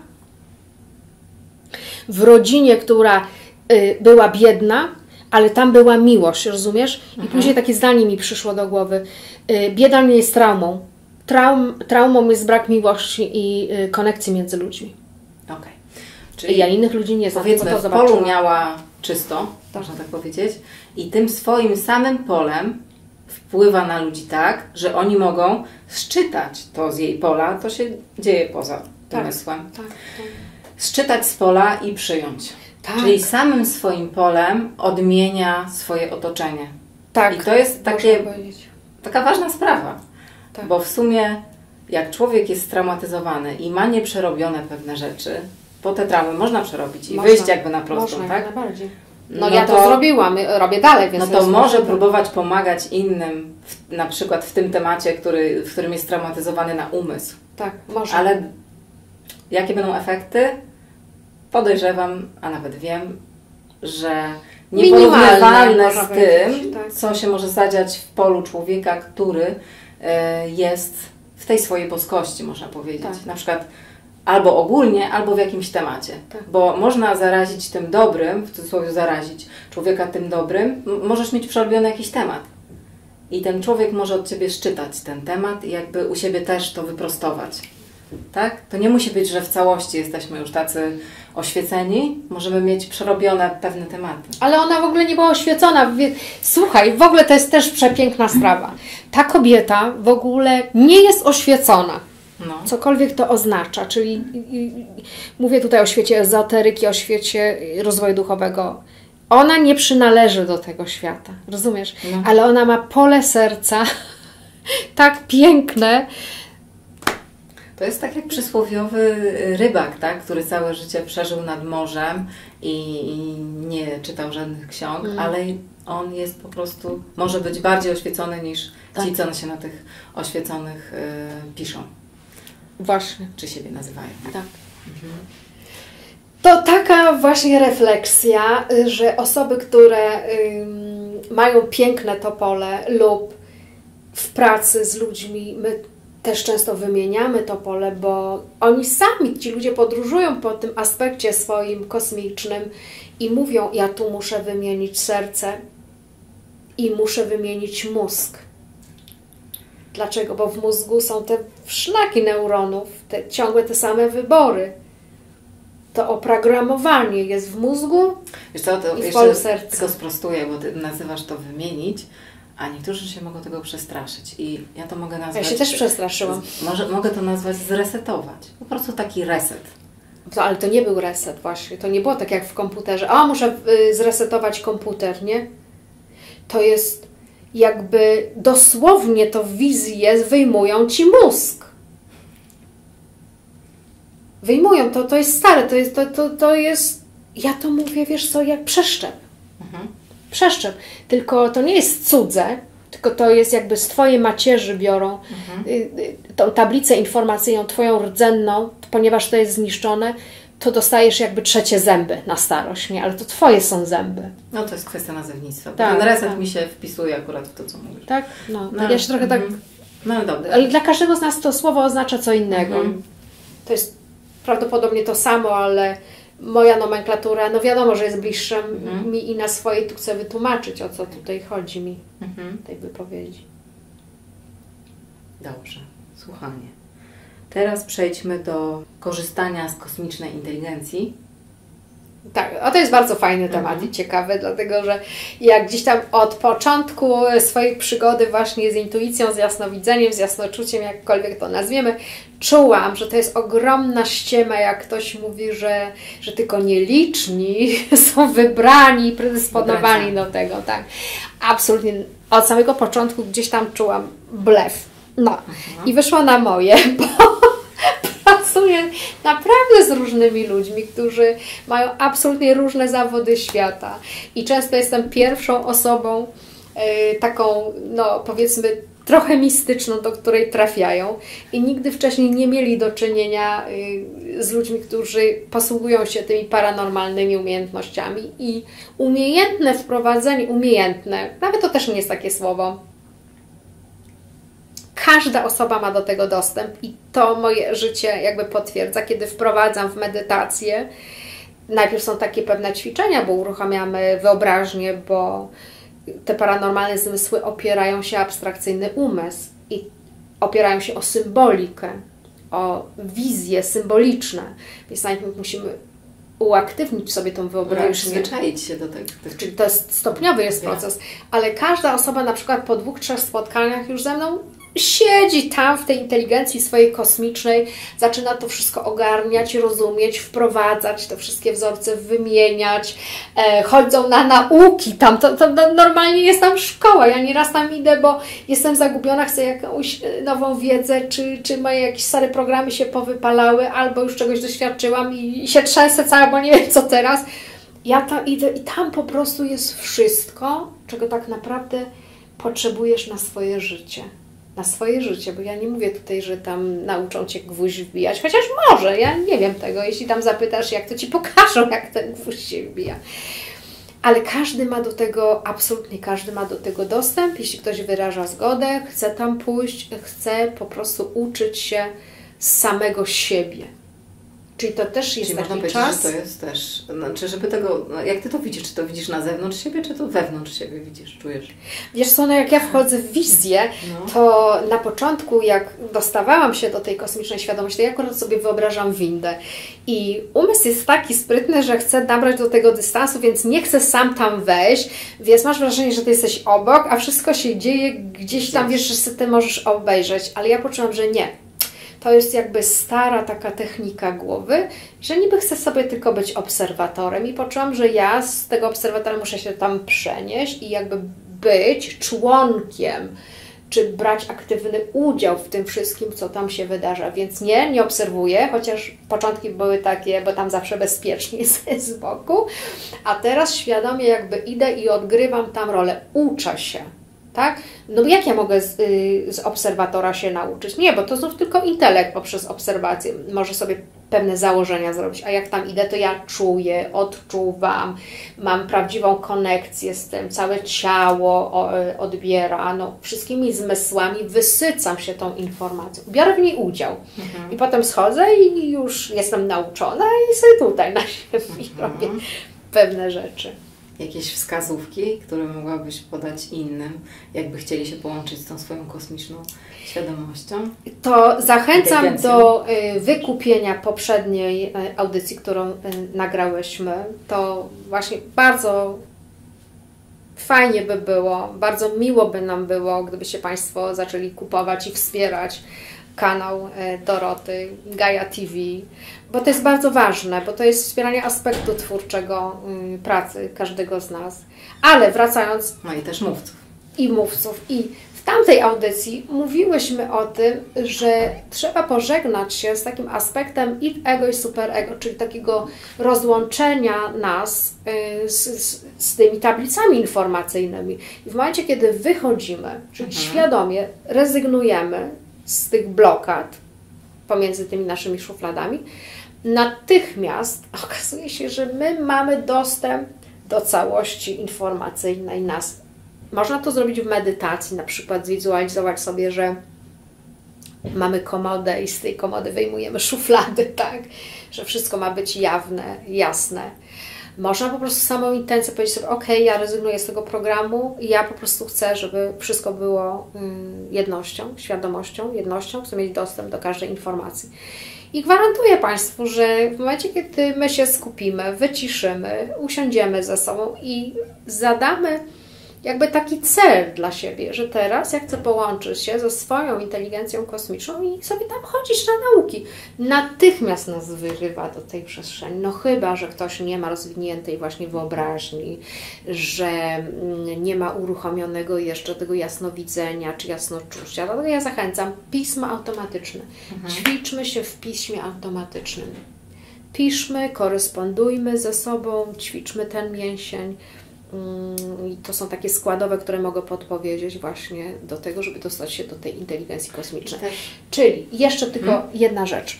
w rodzinie, która y, była biedna, ale tam była miłość, rozumiesz? I mhm. później takie zdanie mi przyszło do głowy. Y, bieda nie jest traumą. Traum, traumą jest brak miłości i y, konekcji między ludźmi. Okej. Okay. Czyli ja innych ludzi nie znam. Powiedzmy, to w polu miała czysto, tak. można tak powiedzieć, i tym swoim samym polem wpływa na ludzi tak, że oni mogą szczytać to z jej pola, to się dzieje poza tak. umysłem. Tak, tak. Szczytać z pola i przyjąć. Tak. Czyli samym swoim polem odmienia swoje otoczenie. Tak. I to jest takie, taka ważna sprawa. Tak. Bo w sumie jak człowiek jest straumatyzowany i ma nieprzerobione pewne rzeczy, bo te traumy można przerobić i można, wyjść jakby na prostą, można, tak? Najbardziej. No, no ja to, to zrobiłam, robię dalej, więc... No to może można próbować pomagać innym, w, na przykład w tym temacie, który, w którym jest traumatyzowany na umysł. Tak, może. Ale jakie będą efekty? Podejrzewam, a nawet wiem, że nieporównywalne z tym, tak. co się może zadziać w polu człowieka, który y, jest w tej swojej boskości, można powiedzieć. Tak. Na przykład albo ogólnie, albo w jakimś temacie. Tak. Bo można zarazić tym dobrym, w cudzysłowie zarazić człowieka tym dobrym, możesz mieć przerobiony jakiś temat. I ten człowiek może od Ciebie szczytać ten temat i jakby u siebie też to wyprostować. Tak? To nie musi być, że w całości jesteśmy już tacy oświeceni. Możemy mieć przerobione pewne tematy. Ale ona w ogóle nie była oświecona. Słuchaj, w ogóle to jest też przepiękna sprawa. Ta kobieta w ogóle nie jest oświecona. No. Cokolwiek to oznacza. Czyli i, i, mówię tutaj o świecie ezoteryki, o świecie rozwoju duchowego. Ona nie przynależy do tego świata. Rozumiesz? No. Ale ona ma pole serca tak piękne. To jest tak jak przysłowiowy rybak, tak? Który całe życie przeżył nad morzem i, i nie czytał żadnych ksiąg, mm. ale on jest po prostu, może być bardziej oświecony niż tak. ci, co się na tych oświeconych y, piszą. Właśnie. Czy siebie nazywają. Tak. Mhm. To taka właśnie refleksja, że osoby, które y, mają piękne to pole lub w pracy z ludźmi, my też często wymieniamy to pole, bo oni sami, ci ludzie podróżują po tym aspekcie swoim kosmicznym i mówią, ja tu muszę wymienić serce i muszę wymienić mózg. Dlaczego? Bo w mózgu są te szlaki neuronów, te, ciągle te same wybory. To oprogramowanie jest w mózgu. Wiesz co, to i w jeszcze polu serca. Tylko sprostuję, bo Ty nazywasz to wymienić, a niektórzy się mogą tego przestraszyć. I ja to mogę nazwać... Ja się też przestraszyłam. Może, mogę to nazwać zresetować. Po prostu taki reset. No, ale to nie był reset właśnie. To nie było tak jak w komputerze. A, muszę y, zresetować komputer, nie? To jest jakby dosłownie to wizje wyjmują Ci mózg. Wyjmują. To, to jest stare. To jest, to, to, to jest... Ja to mówię, wiesz co, jak przeszczep. Mhm. Przeszczep. Tylko to nie jest cudze, tylko to jest jakby z Twojej macierzy biorą mhm. tą tablicę informacyjną, Twoją rdzenną, ponieważ to jest zniszczone, to dostajesz jakby trzecie zęby na starość, nie? Ale to Twoje są zęby. No to jest kwestia nazewnictwa. Tak, ten reset tak. mi się wpisuje akurat w to, co mówisz. Tak? No, no ja się trochę mhm. tak... No dobra. Ale dla każdego z nas to słowo oznacza co innego. Mhm. To jest prawdopodobnie to samo, ale moja nomenklatura, no wiadomo, że jest bliższa mhm. mi i na swojej tu chcę wytłumaczyć, o co tutaj chodzi mi mhm. tej wypowiedzi. Dobrze, słuchanie. Teraz przejdźmy do korzystania z kosmicznej inteligencji. Tak, a to jest bardzo fajny temat mhm. i ciekawy, dlatego że jak gdzieś tam od początku swojej przygody właśnie z intuicją, z jasnowidzeniem, z jasnoczuciem, jakkolwiek to nazwiemy, czułam, że to jest ogromna ściema, jak ktoś mówi, że, że tylko nieliczni są wybrani, predysponowani Wybrańca. do tego. Tak. Absolutnie od samego początku gdzieś tam czułam blef. No mhm. i wyszło na moje, bo pracuję naprawdę z różnymi ludźmi, którzy mają absolutnie różne zawody świata. I często jestem pierwszą osobą y, taką, no powiedzmy, trochę mistyczną, do której trafiają. I nigdy wcześniej nie mieli do czynienia y, z ludźmi, którzy posługują się tymi paranormalnymi umiejętnościami. I umiejętne wprowadzenie, umiejętne, nawet to też nie jest takie słowo, każda osoba ma do tego dostęp i to moje życie jakby potwierdza, kiedy wprowadzam w medytację. Najpierw są takie pewne ćwiczenia, bo uruchamiamy wyobraźnię, bo te paranormalne zmysły opierają się o abstrakcyjny umysł i opierają się o symbolikę, o wizje symboliczne. Więc najpierw musimy uaktywnić sobie tą wyobraźnię. No, zwyczaić się do tego. Czyli to jest stopniowy jest proces, ale każda osoba na przykład po dwóch, trzech spotkaniach już ze mną siedzi tam w tej inteligencji swojej kosmicznej, zaczyna to wszystko ogarniać, rozumieć, wprowadzać, te wszystkie wzorce wymieniać, e, chodzą na nauki, tam to, to normalnie jest tam szkoła, ja nieraz tam idę, bo jestem zagubiona, chcę jakąś nową wiedzę, czy, czy moje jakieś stare programy się powypalały, albo już czegoś doświadczyłam i, i się trzęsę cała, bo nie wiem co teraz. Ja tam idę i tam po prostu jest wszystko, czego tak naprawdę potrzebujesz na swoje życie. Na swoje życie, bo ja nie mówię tutaj, że tam nauczą Cię gwóźdź wbijać, chociaż może, ja nie wiem tego, jeśli tam zapytasz, jak to Ci pokażą, jak ten gwóźdź się wbija. Ale każdy ma do tego, absolutnie każdy ma do tego dostęp, jeśli ktoś wyraża zgodę, chce tam pójść, chce po prostu uczyć się z samego siebie. Czyli to też jest Czyli taki można czas. Że to jest też, znaczy, żeby tego, jak Ty to widzisz, czy to widzisz na zewnątrz siebie, czy to wewnątrz siebie widzisz, czujesz? Wiesz co, no jak ja wchodzę w wizję, no. to na początku, jak dostawałam się do tej kosmicznej świadomości, to ja akurat sobie wyobrażam windę. I umysł jest taki sprytny, że chce nabrać do tego dystansu, więc nie chce sam tam wejść, więc masz wrażenie, że Ty jesteś obok, a wszystko się dzieje gdzieś tam, wiesz, że Ty możesz obejrzeć, ale ja poczułam, że nie. To jest jakby stara taka technika głowy, że niby chcę sobie tylko być obserwatorem i poczułam, że ja z tego obserwatora muszę się tam przenieść i jakby być członkiem, czy brać aktywny udział w tym wszystkim, co tam się wydarza. Więc nie, nie obserwuję, chociaż początki były takie, bo tam zawsze bezpiecznie jest z boku, a teraz świadomie jakby idę i odgrywam tam rolę, uczę się. Tak? No jak ja mogę z, y, z obserwatora się nauczyć? Nie, bo to znów tylko intelekt poprzez obserwację może sobie pewne założenia zrobić, a jak tam idę, to ja czuję, odczuwam, mam prawdziwą konekcję z tym, całe ciało o, odbiera, no, wszystkimi zmysłami wysycam się tą informacją, biorę w niej udział mhm. i potem schodzę i już jestem nauczona i sobie tutaj na siebie mhm. robię pewne rzeczy. Jakieś wskazówki, które mogłabyś podać innym, jakby chcieli się połączyć z tą swoją kosmiczną świadomością? To zachęcam do y, wykupienia poprzedniej y, audycji, którą y, nagrałyśmy. To właśnie bardzo fajnie by było, bardzo miło by nam było, gdybyście Państwo zaczęli kupować i wspierać kanał Doroty, Gaia T V, bo to jest bardzo ważne, bo to jest wspieranie aspektu twórczego y, pracy każdego z nas. Ale wracając... No i też mówców. I mówców. I w tamtej audycji mówiłyśmy o tym, że trzeba pożegnać się z takim aspektem id, ego i superego, czyli takiego rozłączenia nas y, z, z, z tymi tablicami informacyjnymi. I w momencie, kiedy wychodzimy, czyli mhm. świadomie rezygnujemy z tych blokad pomiędzy tymi naszymi szufladami, natychmiast okazuje się, że my mamy dostęp do całości informacyjnej nas. Można to zrobić w medytacji, na przykład zwizualizować sobie, że mamy komodę i z tej komody wyjmujemy szuflady, tak? Że wszystko ma być jawne, jasne. Można po prostu samą intencję powiedzieć sobie, ok, ja rezygnuję z tego programu i ja po prostu chcę, żeby wszystko było jednością, świadomością, jednością, chcę mieć dostęp do każdej informacji. I gwarantuję Państwu, że w momencie, kiedy my się skupimy, wyciszymy, usiądziemy ze sobą i zadamy jakby taki cel dla siebie, że teraz ja chcę połączyć się ze swoją inteligencją kosmiczną i sobie tam chodzić na nauki. Natychmiast nas wyrywa do tej przestrzeni. No chyba, że ktoś nie ma rozwiniętej właśnie wyobraźni, że nie ma uruchomionego jeszcze tego jasnowidzenia czy jasnoczucia. Dlatego ja zachęcam, pisma automatyczne. Mhm. Ćwiczmy się w piśmie automatycznym. Piszmy, korespondujmy ze sobą, ćwiczmy ten mięsień. I to są takie składowe, które mogę podpowiedzieć właśnie do tego, żeby dostać się do tej inteligencji kosmicznej. Też. Czyli jeszcze tylko hmm. jedna rzecz.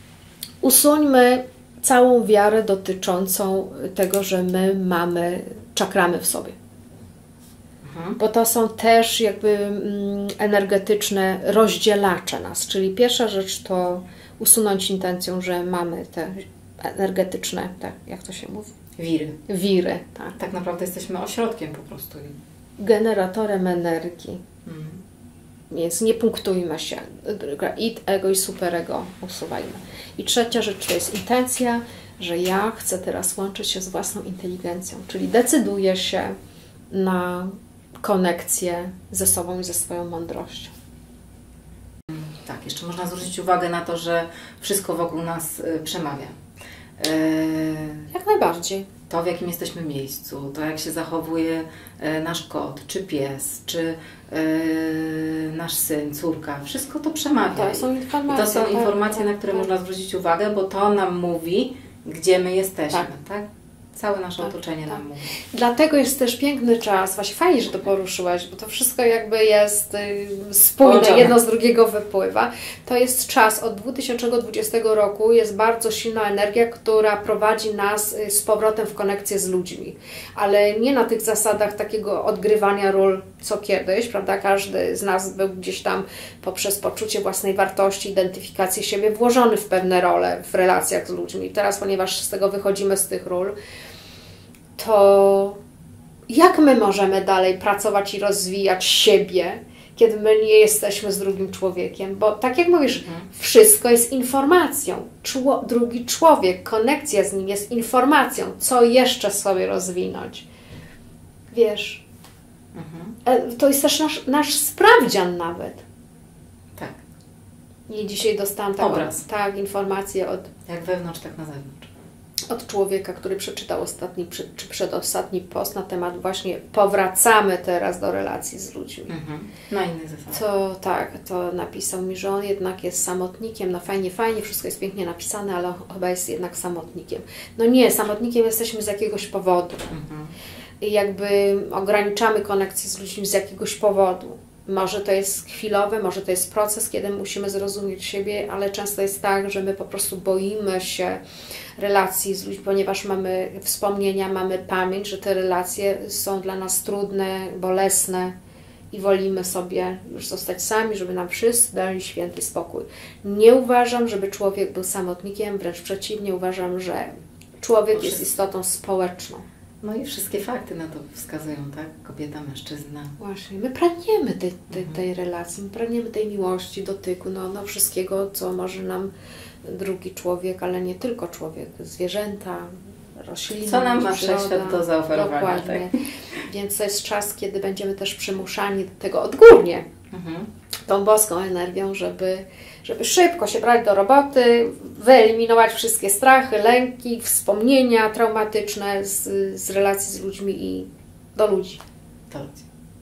Usuńmy całą wiarę dotyczącą tego, że my mamy czakramy w sobie. Hmm. Bo to są też jakby mm, energetyczne rozdzielacze nas. Czyli pierwsza rzecz to usunąć intencją, że mamy te energetyczne, tak jak to się mówi? Wiry. Wiry, tak. Tak naprawdę jesteśmy ośrodkiem po prostu. Generatorem energii. Mm. Więc nie punktujmy się. Id, ego i superego usuwajmy. I trzecia rzecz to jest intencja, że ja chcę teraz łączyć się z własną inteligencją. Czyli decyduję się na konekcję ze sobą i ze swoją mądrością. Tak, jeszcze można zwrócić uwagę na to, że wszystko wokół nas y, przemawia. Jak najbardziej. To, w jakim jesteśmy miejscu, to jak się zachowuje nasz kot, czy pies, czy yy, nasz syn, córka, wszystko to przemawia. To są informacje, to są tak, informacje tak, na które tak. można zwrócić uwagę, bo to nam mówi, gdzie my jesteśmy. Tak. Tak? Całe nasze tak, otoczenie tak. nam mówi. Dlatego jest też piękny czas. Właśnie fajnie, że to poruszyłaś, bo to wszystko jakby jest y, spójne, Połączone. Jedno z drugiego wypływa. To jest czas od dwa tysiące dwudziestego roku, jest bardzo silna energia, która prowadzi nas y, z powrotem w konekcję z ludźmi. Ale nie na tych zasadach takiego odgrywania ról co kiedyś, prawda? Każdy z nas był gdzieś tam poprzez poczucie własnej wartości, identyfikację siebie włożony w pewne role w relacjach z ludźmi. Teraz, ponieważ z tego wychodzimy z tych ról, to jak my możemy dalej pracować i rozwijać siebie, kiedy my nie jesteśmy z drugim człowiekiem? Bo tak jak mówisz, mhm. wszystko jest informacją. Czło, drugi człowiek, konekcja z nim jest informacją. Co jeszcze sobie rozwinąć? Wiesz, mhm. to jest też nasz, nasz sprawdzian nawet. Tak. I dzisiaj dostałam taką Obraz. Tak, informację od... Jak wewnątrz, tak na zewnątrz. Od człowieka, który przeczytał ostatni czy przedostatni post na temat właśnie powracamy teraz do relacji z ludźmi. Mhm. Na innych zasadach. To tak, to napisał mi, że on jednak jest samotnikiem. No fajnie, fajnie, wszystko jest pięknie napisane, ale chyba jest jednak samotnikiem. No nie, samotnikiem jesteśmy z jakiegoś powodu. Mhm. jakby ograniczamy konekcję z ludźmi z jakiegoś powodu. Może to jest chwilowe, może to jest proces, kiedy musimy zrozumieć siebie, ale często jest tak, że my po prostu boimy się relacji z ludźmi, ponieważ mamy wspomnienia, mamy pamięć, że te relacje są dla nas trudne, bolesne i wolimy sobie już zostać sami, żeby nam wszyscy dali święty spokój. Nie uważam, żeby człowiek był samotnikiem, wręcz przeciwnie, uważam, że człowiek jest istotą społeczną. No i wszystkie fakty na to wskazują, tak? Kobieta, mężczyzna. Właśnie, my pragniemy tej, tej, tej relacji, my pragniemy tej miłości, dotyku, no, no wszystkiego, co może nam drugi człowiek, ale nie tylko człowiek, zwierzęta, rośliny, co nam ma przyroda, wszechświat do zaoferowania. Dokładnie. Tak? Więc to jest czas, kiedy będziemy też przymuszani do tego odgórnie, mhm. tą boską energią, żeby, żeby szybko się brać do roboty, wyeliminować wszystkie strachy, lęki, wspomnienia traumatyczne z, z relacji z ludźmi i do ludzi. Do ludzi.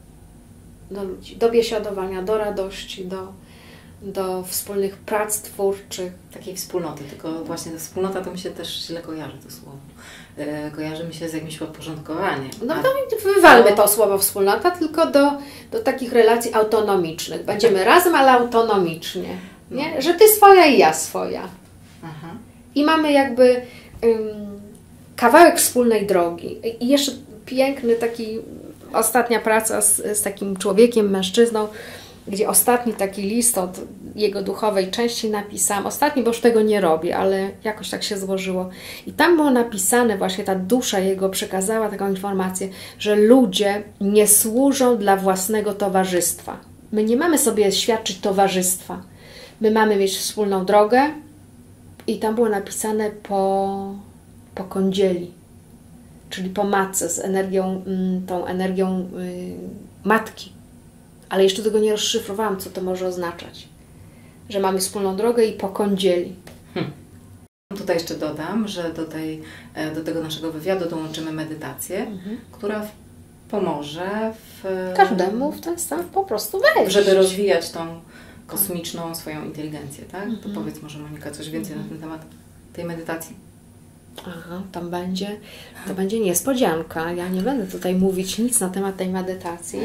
Do ludzi. Do biesiadowania, do radości, do, do wspólnych prac twórczych. Takiej wspólnoty, tylko właśnie ta wspólnota to mi się też źle kojarzy to słowo. Yy, kojarzy mi się z jakimś podporządkowaniem. No to wywalmy to słowo wspólnota, tylko do, do takich relacji autonomicznych. Będziemy razem, ale autonomicznie. Nie? Że ty swoja i ja swoja. Aha. I mamy jakby um, kawałek wspólnej drogi. I jeszcze piękny taki, ostatnia praca z, z takim człowiekiem, mężczyzną, gdzie ostatni taki list od jego duchowej części napisałam. Ostatni, bo już tego nie robię, ale jakoś tak się złożyło. I tam było napisane, właśnie ta dusza jego przekazała taką informację, że ludzie nie służą dla własnego towarzystwa. My nie mamy sobie świadczyć towarzystwa. My mamy mieć wspólną drogę i tam było napisane po, po kądzieli, czyli po matce z energią, tą energią yy, matki. Ale jeszcze tego nie rozszyfrowałam, co to może oznaczać. Że mamy wspólną drogę i po kądzieli. Hmm. Tutaj jeszcze dodam, że do, tej, do tego naszego wywiadu dołączymy medytację, mhm. która pomoże w... każdemu w ten stan po prostu wejść. Żeby rozwijać tą kosmiczną swoją inteligencję, tak? Mhm. To powiedz może, Monika, coś więcej mhm. na ten temat tej medytacji. Aha, tam będzie, to będzie niespodzianka. Ja nie będę tutaj mówić nic na temat tej medytacji,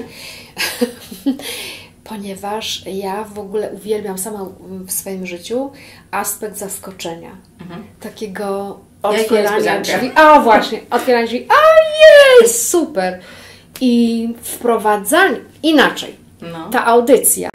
ponieważ ja w ogóle uwielbiam sama w swoim życiu aspekt zaskoczenia. Mhm. Takiego otwierania drzwi. A właśnie, otwierania drzwi. A jest, super! I wprowadzanie, inaczej, no. Ta audycja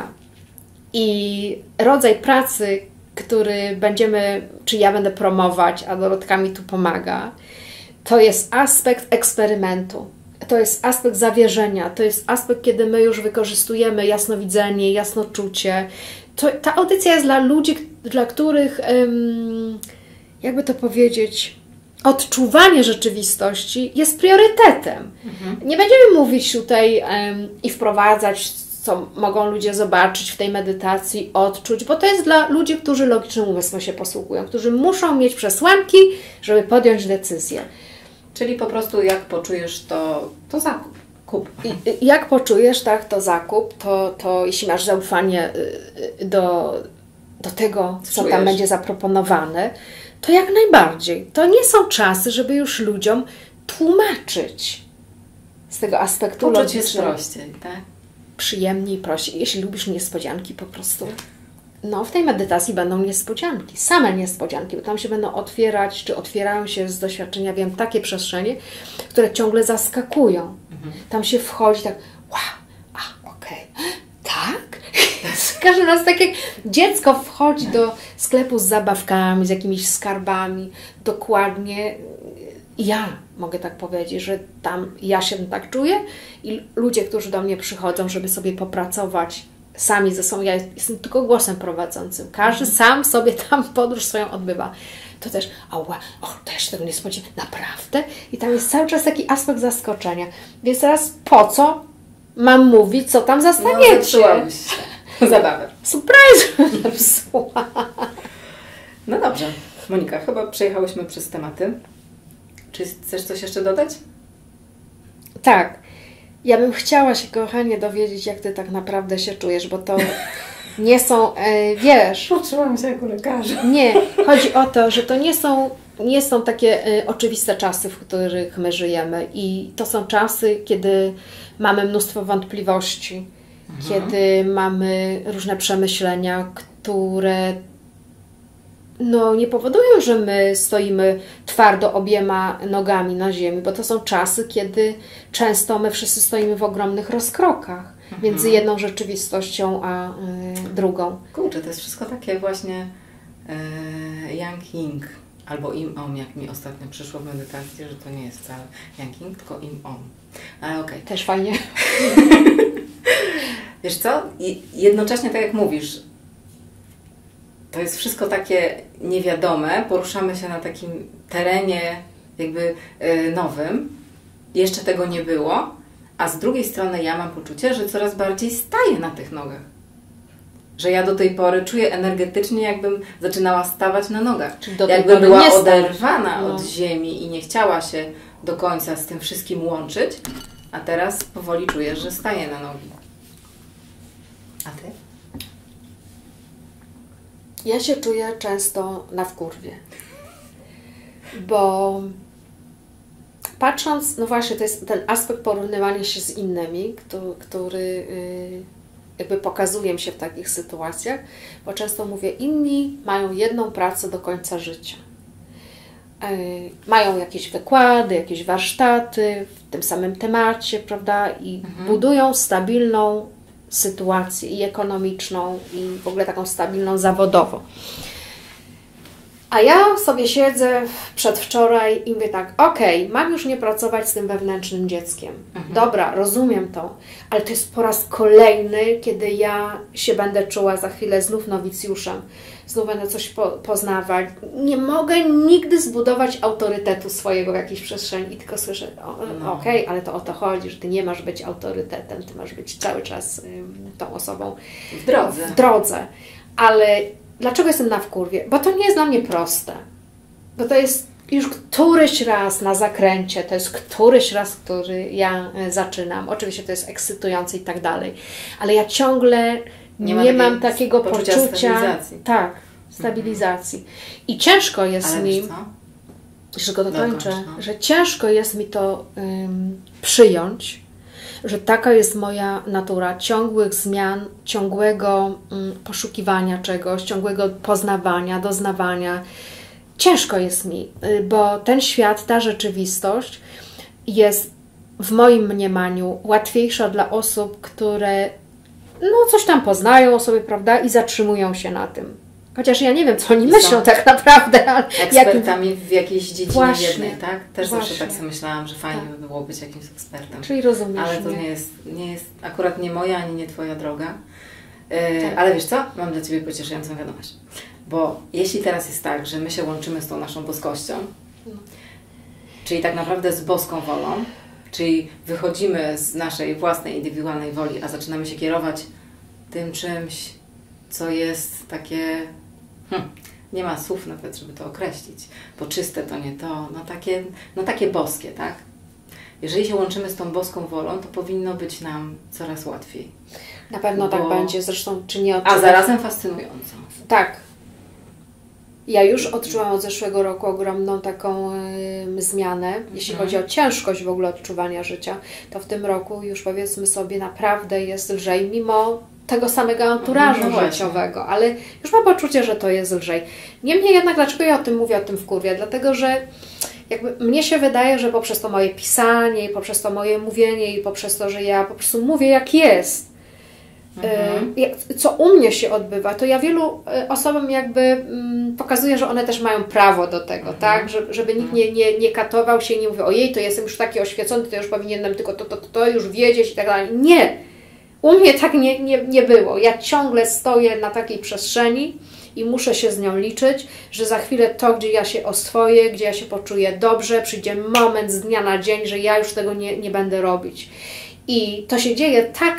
i rodzaj pracy, który będziemy, czy ja będę promować, a Dorotka mi tu pomaga, to jest aspekt eksperymentu. To jest aspekt zawierzenia. To jest aspekt, kiedy my już wykorzystujemy jasnowidzenie, jasnoczucie. To, ta audycja jest dla ludzi, dla których, um, jakby to powiedzieć, odczuwanie rzeczywistości jest priorytetem. Mhm. Nie będziemy mówić tutaj um, i wprowadzać, co mogą ludzie zobaczyć w tej medytacji, odczuć, bo to jest dla ludzi, którzy logicznym umysłem się posługują, którzy muszą mieć przesłanki, żeby podjąć decyzję. Czyli po prostu jak poczujesz, to, to zakup. Kup. I, jak poczujesz, tak, to zakup, to, to jeśli masz zaufanie do, do tego, co Czujesz. tam będzie zaproponowane, to jak najbardziej. To nie są czasy, żeby już ludziom tłumaczyć z tego aspektu Poczuć jest prościej, tak? Przyjemniej, prościej. Jeśli lubisz niespodzianki po prostu. No, w tej medytacji będą niespodzianki, same niespodzianki, bo tam się będą otwierać, czy otwierają się z doświadczenia, wiem, takie przestrzenie, które ciągle zaskakują. Mhm. Tam się wchodzi tak, wow, a, okej, okay. tak? Każdy raz tak jak dziecko wchodzi do sklepu z zabawkami, z jakimiś skarbami, dokładnie ja mogę tak powiedzieć, że tam ja się tak czuję i ludzie, którzy do mnie przychodzą, żeby sobie popracować sami ze sobą, ja jestem tylko głosem prowadzącym. Każdy mhm. sam sobie tam podróż swoją odbywa. To też, o, o to ja się tego nie spodziewam, naprawdę? I tam jest cały czas taki aspekt zaskoczenia. Więc teraz po co mam mówić, co tam zastaniecie? No, zabawę. Surprise! No dobrze. Monika, chyba przejechałyśmy przez tematy. Czy chcesz coś jeszcze dodać? Tak. Ja bym chciała się, kochanie, dowiedzieć, jak Ty tak naprawdę się czujesz, bo to nie są, e, wiesz... Poczułam się jako lekarza. Nie, chodzi o to, że to nie są nie są takie y, oczywiste czasy, w których my żyjemy i to są czasy, kiedy mamy mnóstwo wątpliwości, mhm. kiedy mamy różne przemyślenia, które no, nie powodują, że my stoimy twardo obiema nogami na ziemi, bo to są czasy, kiedy często my wszyscy stoimy w ogromnych rozkrokach mhm. między jedną rzeczywistością a y, drugą. Kurczę, to jest wszystko takie właśnie y, Yang Ying albo Im Om, jak mi ostatnio przyszło w medytacji, że to nie jest wcale Yang Ying, tylko Im Om. Ale okej. Okay. Też fajnie. Wiesz co? I jednocześnie tak jak mówisz, to jest wszystko takie niewiadome, poruszamy się na takim terenie jakby yy, nowym, jeszcze tego nie było, a z drugiej strony ja mam poczucie, że coraz bardziej staję na tych nogach. Że ja do tej pory czuję energetycznie, jakbym zaczynała stawać na nogach. Jakby była oderwana no. od ziemi i nie chciała się do końca z tym wszystkim łączyć, a teraz powoli czuję, że staję na nogi. A Ty? Ja się czuję często na wkurwie, bo patrząc, no właśnie, to jest ten aspekt porównywania się z innymi, który, który jakby pokazuje mi się w takich sytuacjach, bo często mówię, inni mają jedną pracę do końca życia. Mają jakieś wykłady, jakieś warsztaty w tym samym temacie, prawda, i mhm. budują stabilną sytuację i ekonomiczną, i w ogóle taką stabilną zawodowo. A ja sobie siedzę przedwczoraj i mówię tak, okej, mam już nie pracować z tym wewnętrznym dzieckiem. Mhm. Dobra, rozumiem to, ale to jest po raz kolejny, kiedy ja się będę czuła za chwilę znów nowicjuszem, znów będę coś po, poznawać. Nie mogę nigdy zbudować autorytetu swojego w jakiejś przestrzeni i tylko słyszę, no. okej, okay, ale to o to chodzi, że Ty nie masz być autorytetem, Ty masz być cały czas ym, tą osobą w drodze. w drodze. Ale dlaczego jestem na wkurwie? Bo to nie jest dla mnie proste. Bo to jest już któryś raz na zakręcie, to jest któryś raz, który ja zaczynam. Oczywiście to jest ekscytujące i tak dalej. Ale ja ciągle nie, nie mam takiego poczucia, poczucia stabilizacji. Tak, stabilizacji. Mhm. I ciężko jest Ale mi, co? że go dokończę, Dokończ, no. że ciężko jest mi to um, przyjąć, że taka jest moja natura, ciągłych zmian, ciągłego um, poszukiwania czegoś, ciągłego poznawania, doznawania. Ciężko jest mi, bo ten świat, ta rzeczywistość jest w moim mniemaniu łatwiejsza dla osób, które no coś tam poznają o sobie, prawda, i zatrzymują się na tym. Chociaż ja nie wiem, co oni myślą tak naprawdę. Ale ekspertami jak... w jakiejś dziedzinie Właśnie. jednej, tak? Też Właśnie. zawsze tak sobie myślałam, że fajnie tak. by było być jakimś ekspertem. Czyli rozumiesz Ale to mnie. nie jest, nie jest akurat nie moja, ani nie Twoja droga. Yy, tak. Ale wiesz co? Mam dla Ciebie pocieszającą wiadomość. Bo jeśli teraz jest tak, że my się łączymy z tą naszą boskością, no. czyli tak naprawdę z boską wolą, czyli wychodzimy z naszej własnej indywidualnej woli, a zaczynamy się kierować tym czymś, co jest takie, hmm, nie ma słów nawet, żeby to określić, bo czyste to nie to, no takie, no takie boskie, tak? Jeżeli się łączymy z tą boską wolą, to powinno być nam coraz łatwiej. Na pewno bo... tak będzie, zresztą czy nie odczuwasz? A zarazem fascynująco. Tak. Ja już odczułam od zeszłego roku ogromną taką y, zmianę, jeśli mhm. chodzi o ciężkość w ogóle odczuwania życia, to w tym roku już powiedzmy sobie naprawdę jest lżej, mimo tego samego anturażu no życiowego, ale już mam poczucie, że to jest lżej. Niemniej jednak, dlaczego ja o tym mówię, o tym wkurwie? Dlatego, że jakby mnie się wydaje, że poprzez to moje pisanie, i poprzez to moje mówienie, i poprzez to, że ja po prostu mówię jak jest, mhm. co u mnie się odbywa, to ja wielu osobom jakby mm, pokazuję, że one też mają prawo do tego, mhm. tak? Że, żeby nikt nie, nie, nie katował się i nie mówił, ojej, to jestem już taki oświecony, to już powinienem tylko to, to, to, to już wiedzieć i tak dalej. Nie! U mnie tak nie, nie, nie było. Ja ciągle stoję na takiej przestrzeni i muszę się z nią liczyć, że za chwilę to, gdzie ja się oswoję, gdzie ja się poczuję dobrze, przyjdzie moment z dnia na dzień, że ja już tego nie, nie będę robić. I to się dzieje tak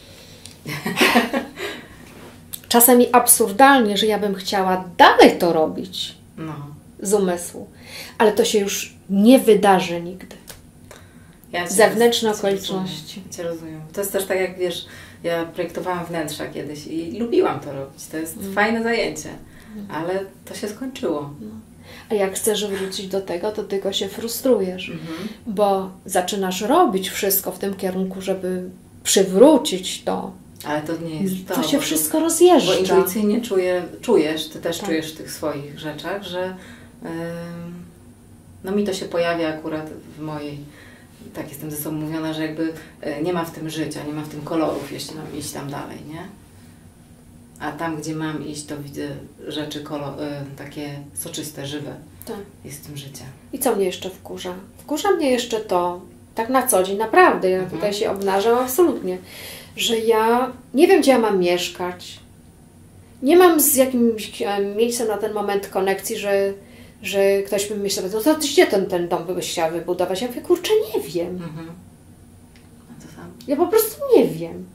czasami absurdalnie, że ja bym chciała dalej to robić no. z umysłu, ale to się już nie wydarzy nigdy. Ja Zewnętrzne okoliczności. Ja Cię rozumiem. To jest też tak, jak wiesz, ja projektowałam wnętrza kiedyś i lubiłam to robić. To jest mm. fajne zajęcie, mm. ale to się skończyło. No. A jak chcesz wrócić do tego, to tylko się frustrujesz, Mhm. bo zaczynasz robić wszystko w tym kierunku, żeby przywrócić to. Ale to nie jest to. To się bo- wszystko Bo rozjeżdża. intuicyjnie czuje, czujesz, Ty też Tak. czujesz w tych swoich rzeczach, że ym, no mi to się pojawia akurat w mojej, tak jestem ze sobą mówiona, że jakby y, nie ma w tym życia, nie ma w tym kolorów, jeśli mam iść tam dalej, nie? A tam, gdzie mam iść, to widzę rzeczy kolor, y, takie soczyste, żywe. Tak. Jest w tym życie. I co mnie jeszcze wkurza? Wkurza mnie jeszcze to, tak na co dzień, naprawdę, ja Mhm. tutaj się obnażam absolutnie, że ja nie wiem, gdzie ja mam mieszkać. Nie mam z jakimś e, miejscem na ten moment konekcji, że, że ktoś by myślał, no to gdzie ten, ten dom byś chciała wybudować? Ja mówię, kurczę, nie wiem. Mhm. A to samo. Ja po prostu nie wiem.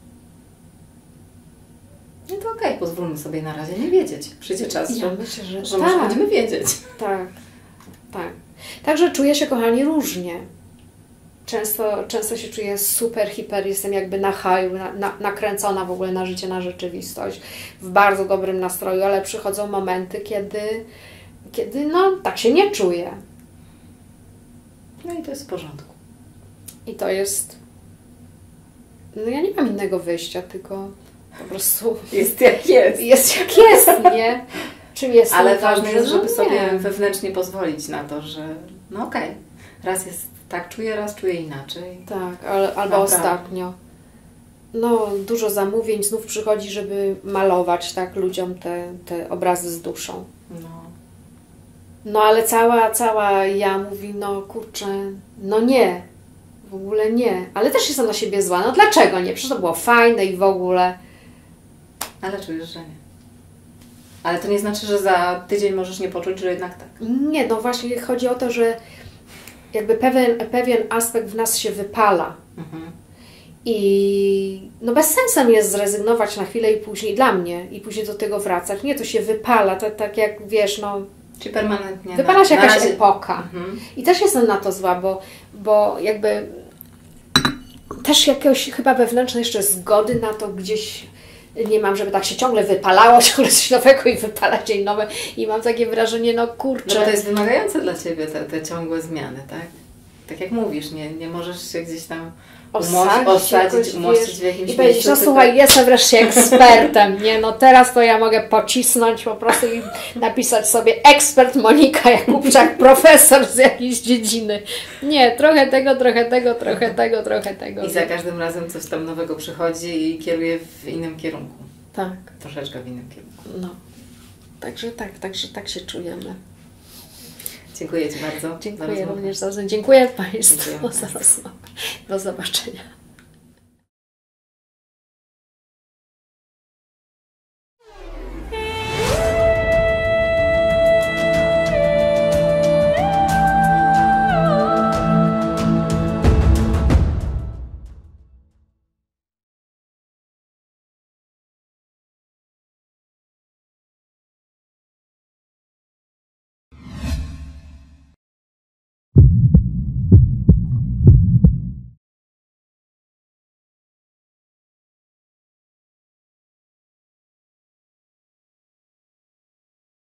No to okej, pozwólmy sobie na razie nie wiedzieć. Przyjdzie czas, Ja że, myślę, że, że może tak, będziemy wiedzieć. tak, tak. Także czuję się, kochani, różnie. Często, często się czuję super, hiper, jestem jakby na haju, na, na, nakręcona w ogóle na życie, na rzeczywistość, w bardzo dobrym nastroju, ale przychodzą momenty, kiedy, kiedy no, tak się nie czuję. No i to jest w porządku. I to jest... No ja nie mam innego wyjścia, tylko po prostu Jest jak jest. jest jak jest, nie? Czym jest Ale to ważne dobrze? jest, żeby No sobie nie. wewnętrznie pozwolić na to, że no okej, raz jest tak czuję, raz czuję inaczej. Tak, ale, albo Naprawdę. ostatnio. No, dużo zamówień znów przychodzi, żeby malować tak ludziom te, te obrazy z duszą. No. No ale cała, cała ja mówi, no kurczę, no nie, w ogóle nie. Ale też jestem na siebie zła, no dlaczego nie? Przecież to było fajne i w ogóle. Ale czujesz, że nie. Ale to nie znaczy, że za tydzień możesz nie poczuć, że jednak tak. Nie, no właśnie chodzi o to, że jakby pewien, pewien aspekt w nas się wypala. Mhm. I no bez sensem jest zrezygnować na chwilę i później dla mnie i później do tego wracać. Nie, to się wypala, to tak jak wiesz, no Czyli permanentnie. wypala się na, jakaś na razie... epoka. Mhm. I też jestem na to zła, bo, bo jakby też jakiegoś chyba wewnętrznej jeszcze zgody na to gdzieś nie mam, żeby tak się ciągle wypalało, ciągle coś nowego i wypala dzień nowy. I mam takie wrażenie, no kurczę. No bo to jest wymagające dla Ciebie te, te ciągłe zmiany, tak? Tak jak mówisz, nie, nie możesz się gdzieś tam Osadzić, osadzić, jakoś, umościć wiesz, w jakimś i powiedzieć, miejscu, no tylko- słuchaj, jestem wreszcie ekspertem, nie, no teraz to ja mogę pocisnąć po prostu i napisać sobie ekspert Monika Jakubczak, profesor z jakiejś dziedziny. Nie, trochę tego, trochę tego, trochę tego, trochę tego. I za każdym razem coś tam nowego przychodzi i kieruje w innym kierunku. Tak, Troszeczkę w innym kierunku. no. Także tak, także tak się czujemy. Dziękuję Ci bardzo. za Dziękuję rozmowę. również za rozmowę. Dziękuję Państwu Dziękujemy za rozmowę. Do zobaczenia.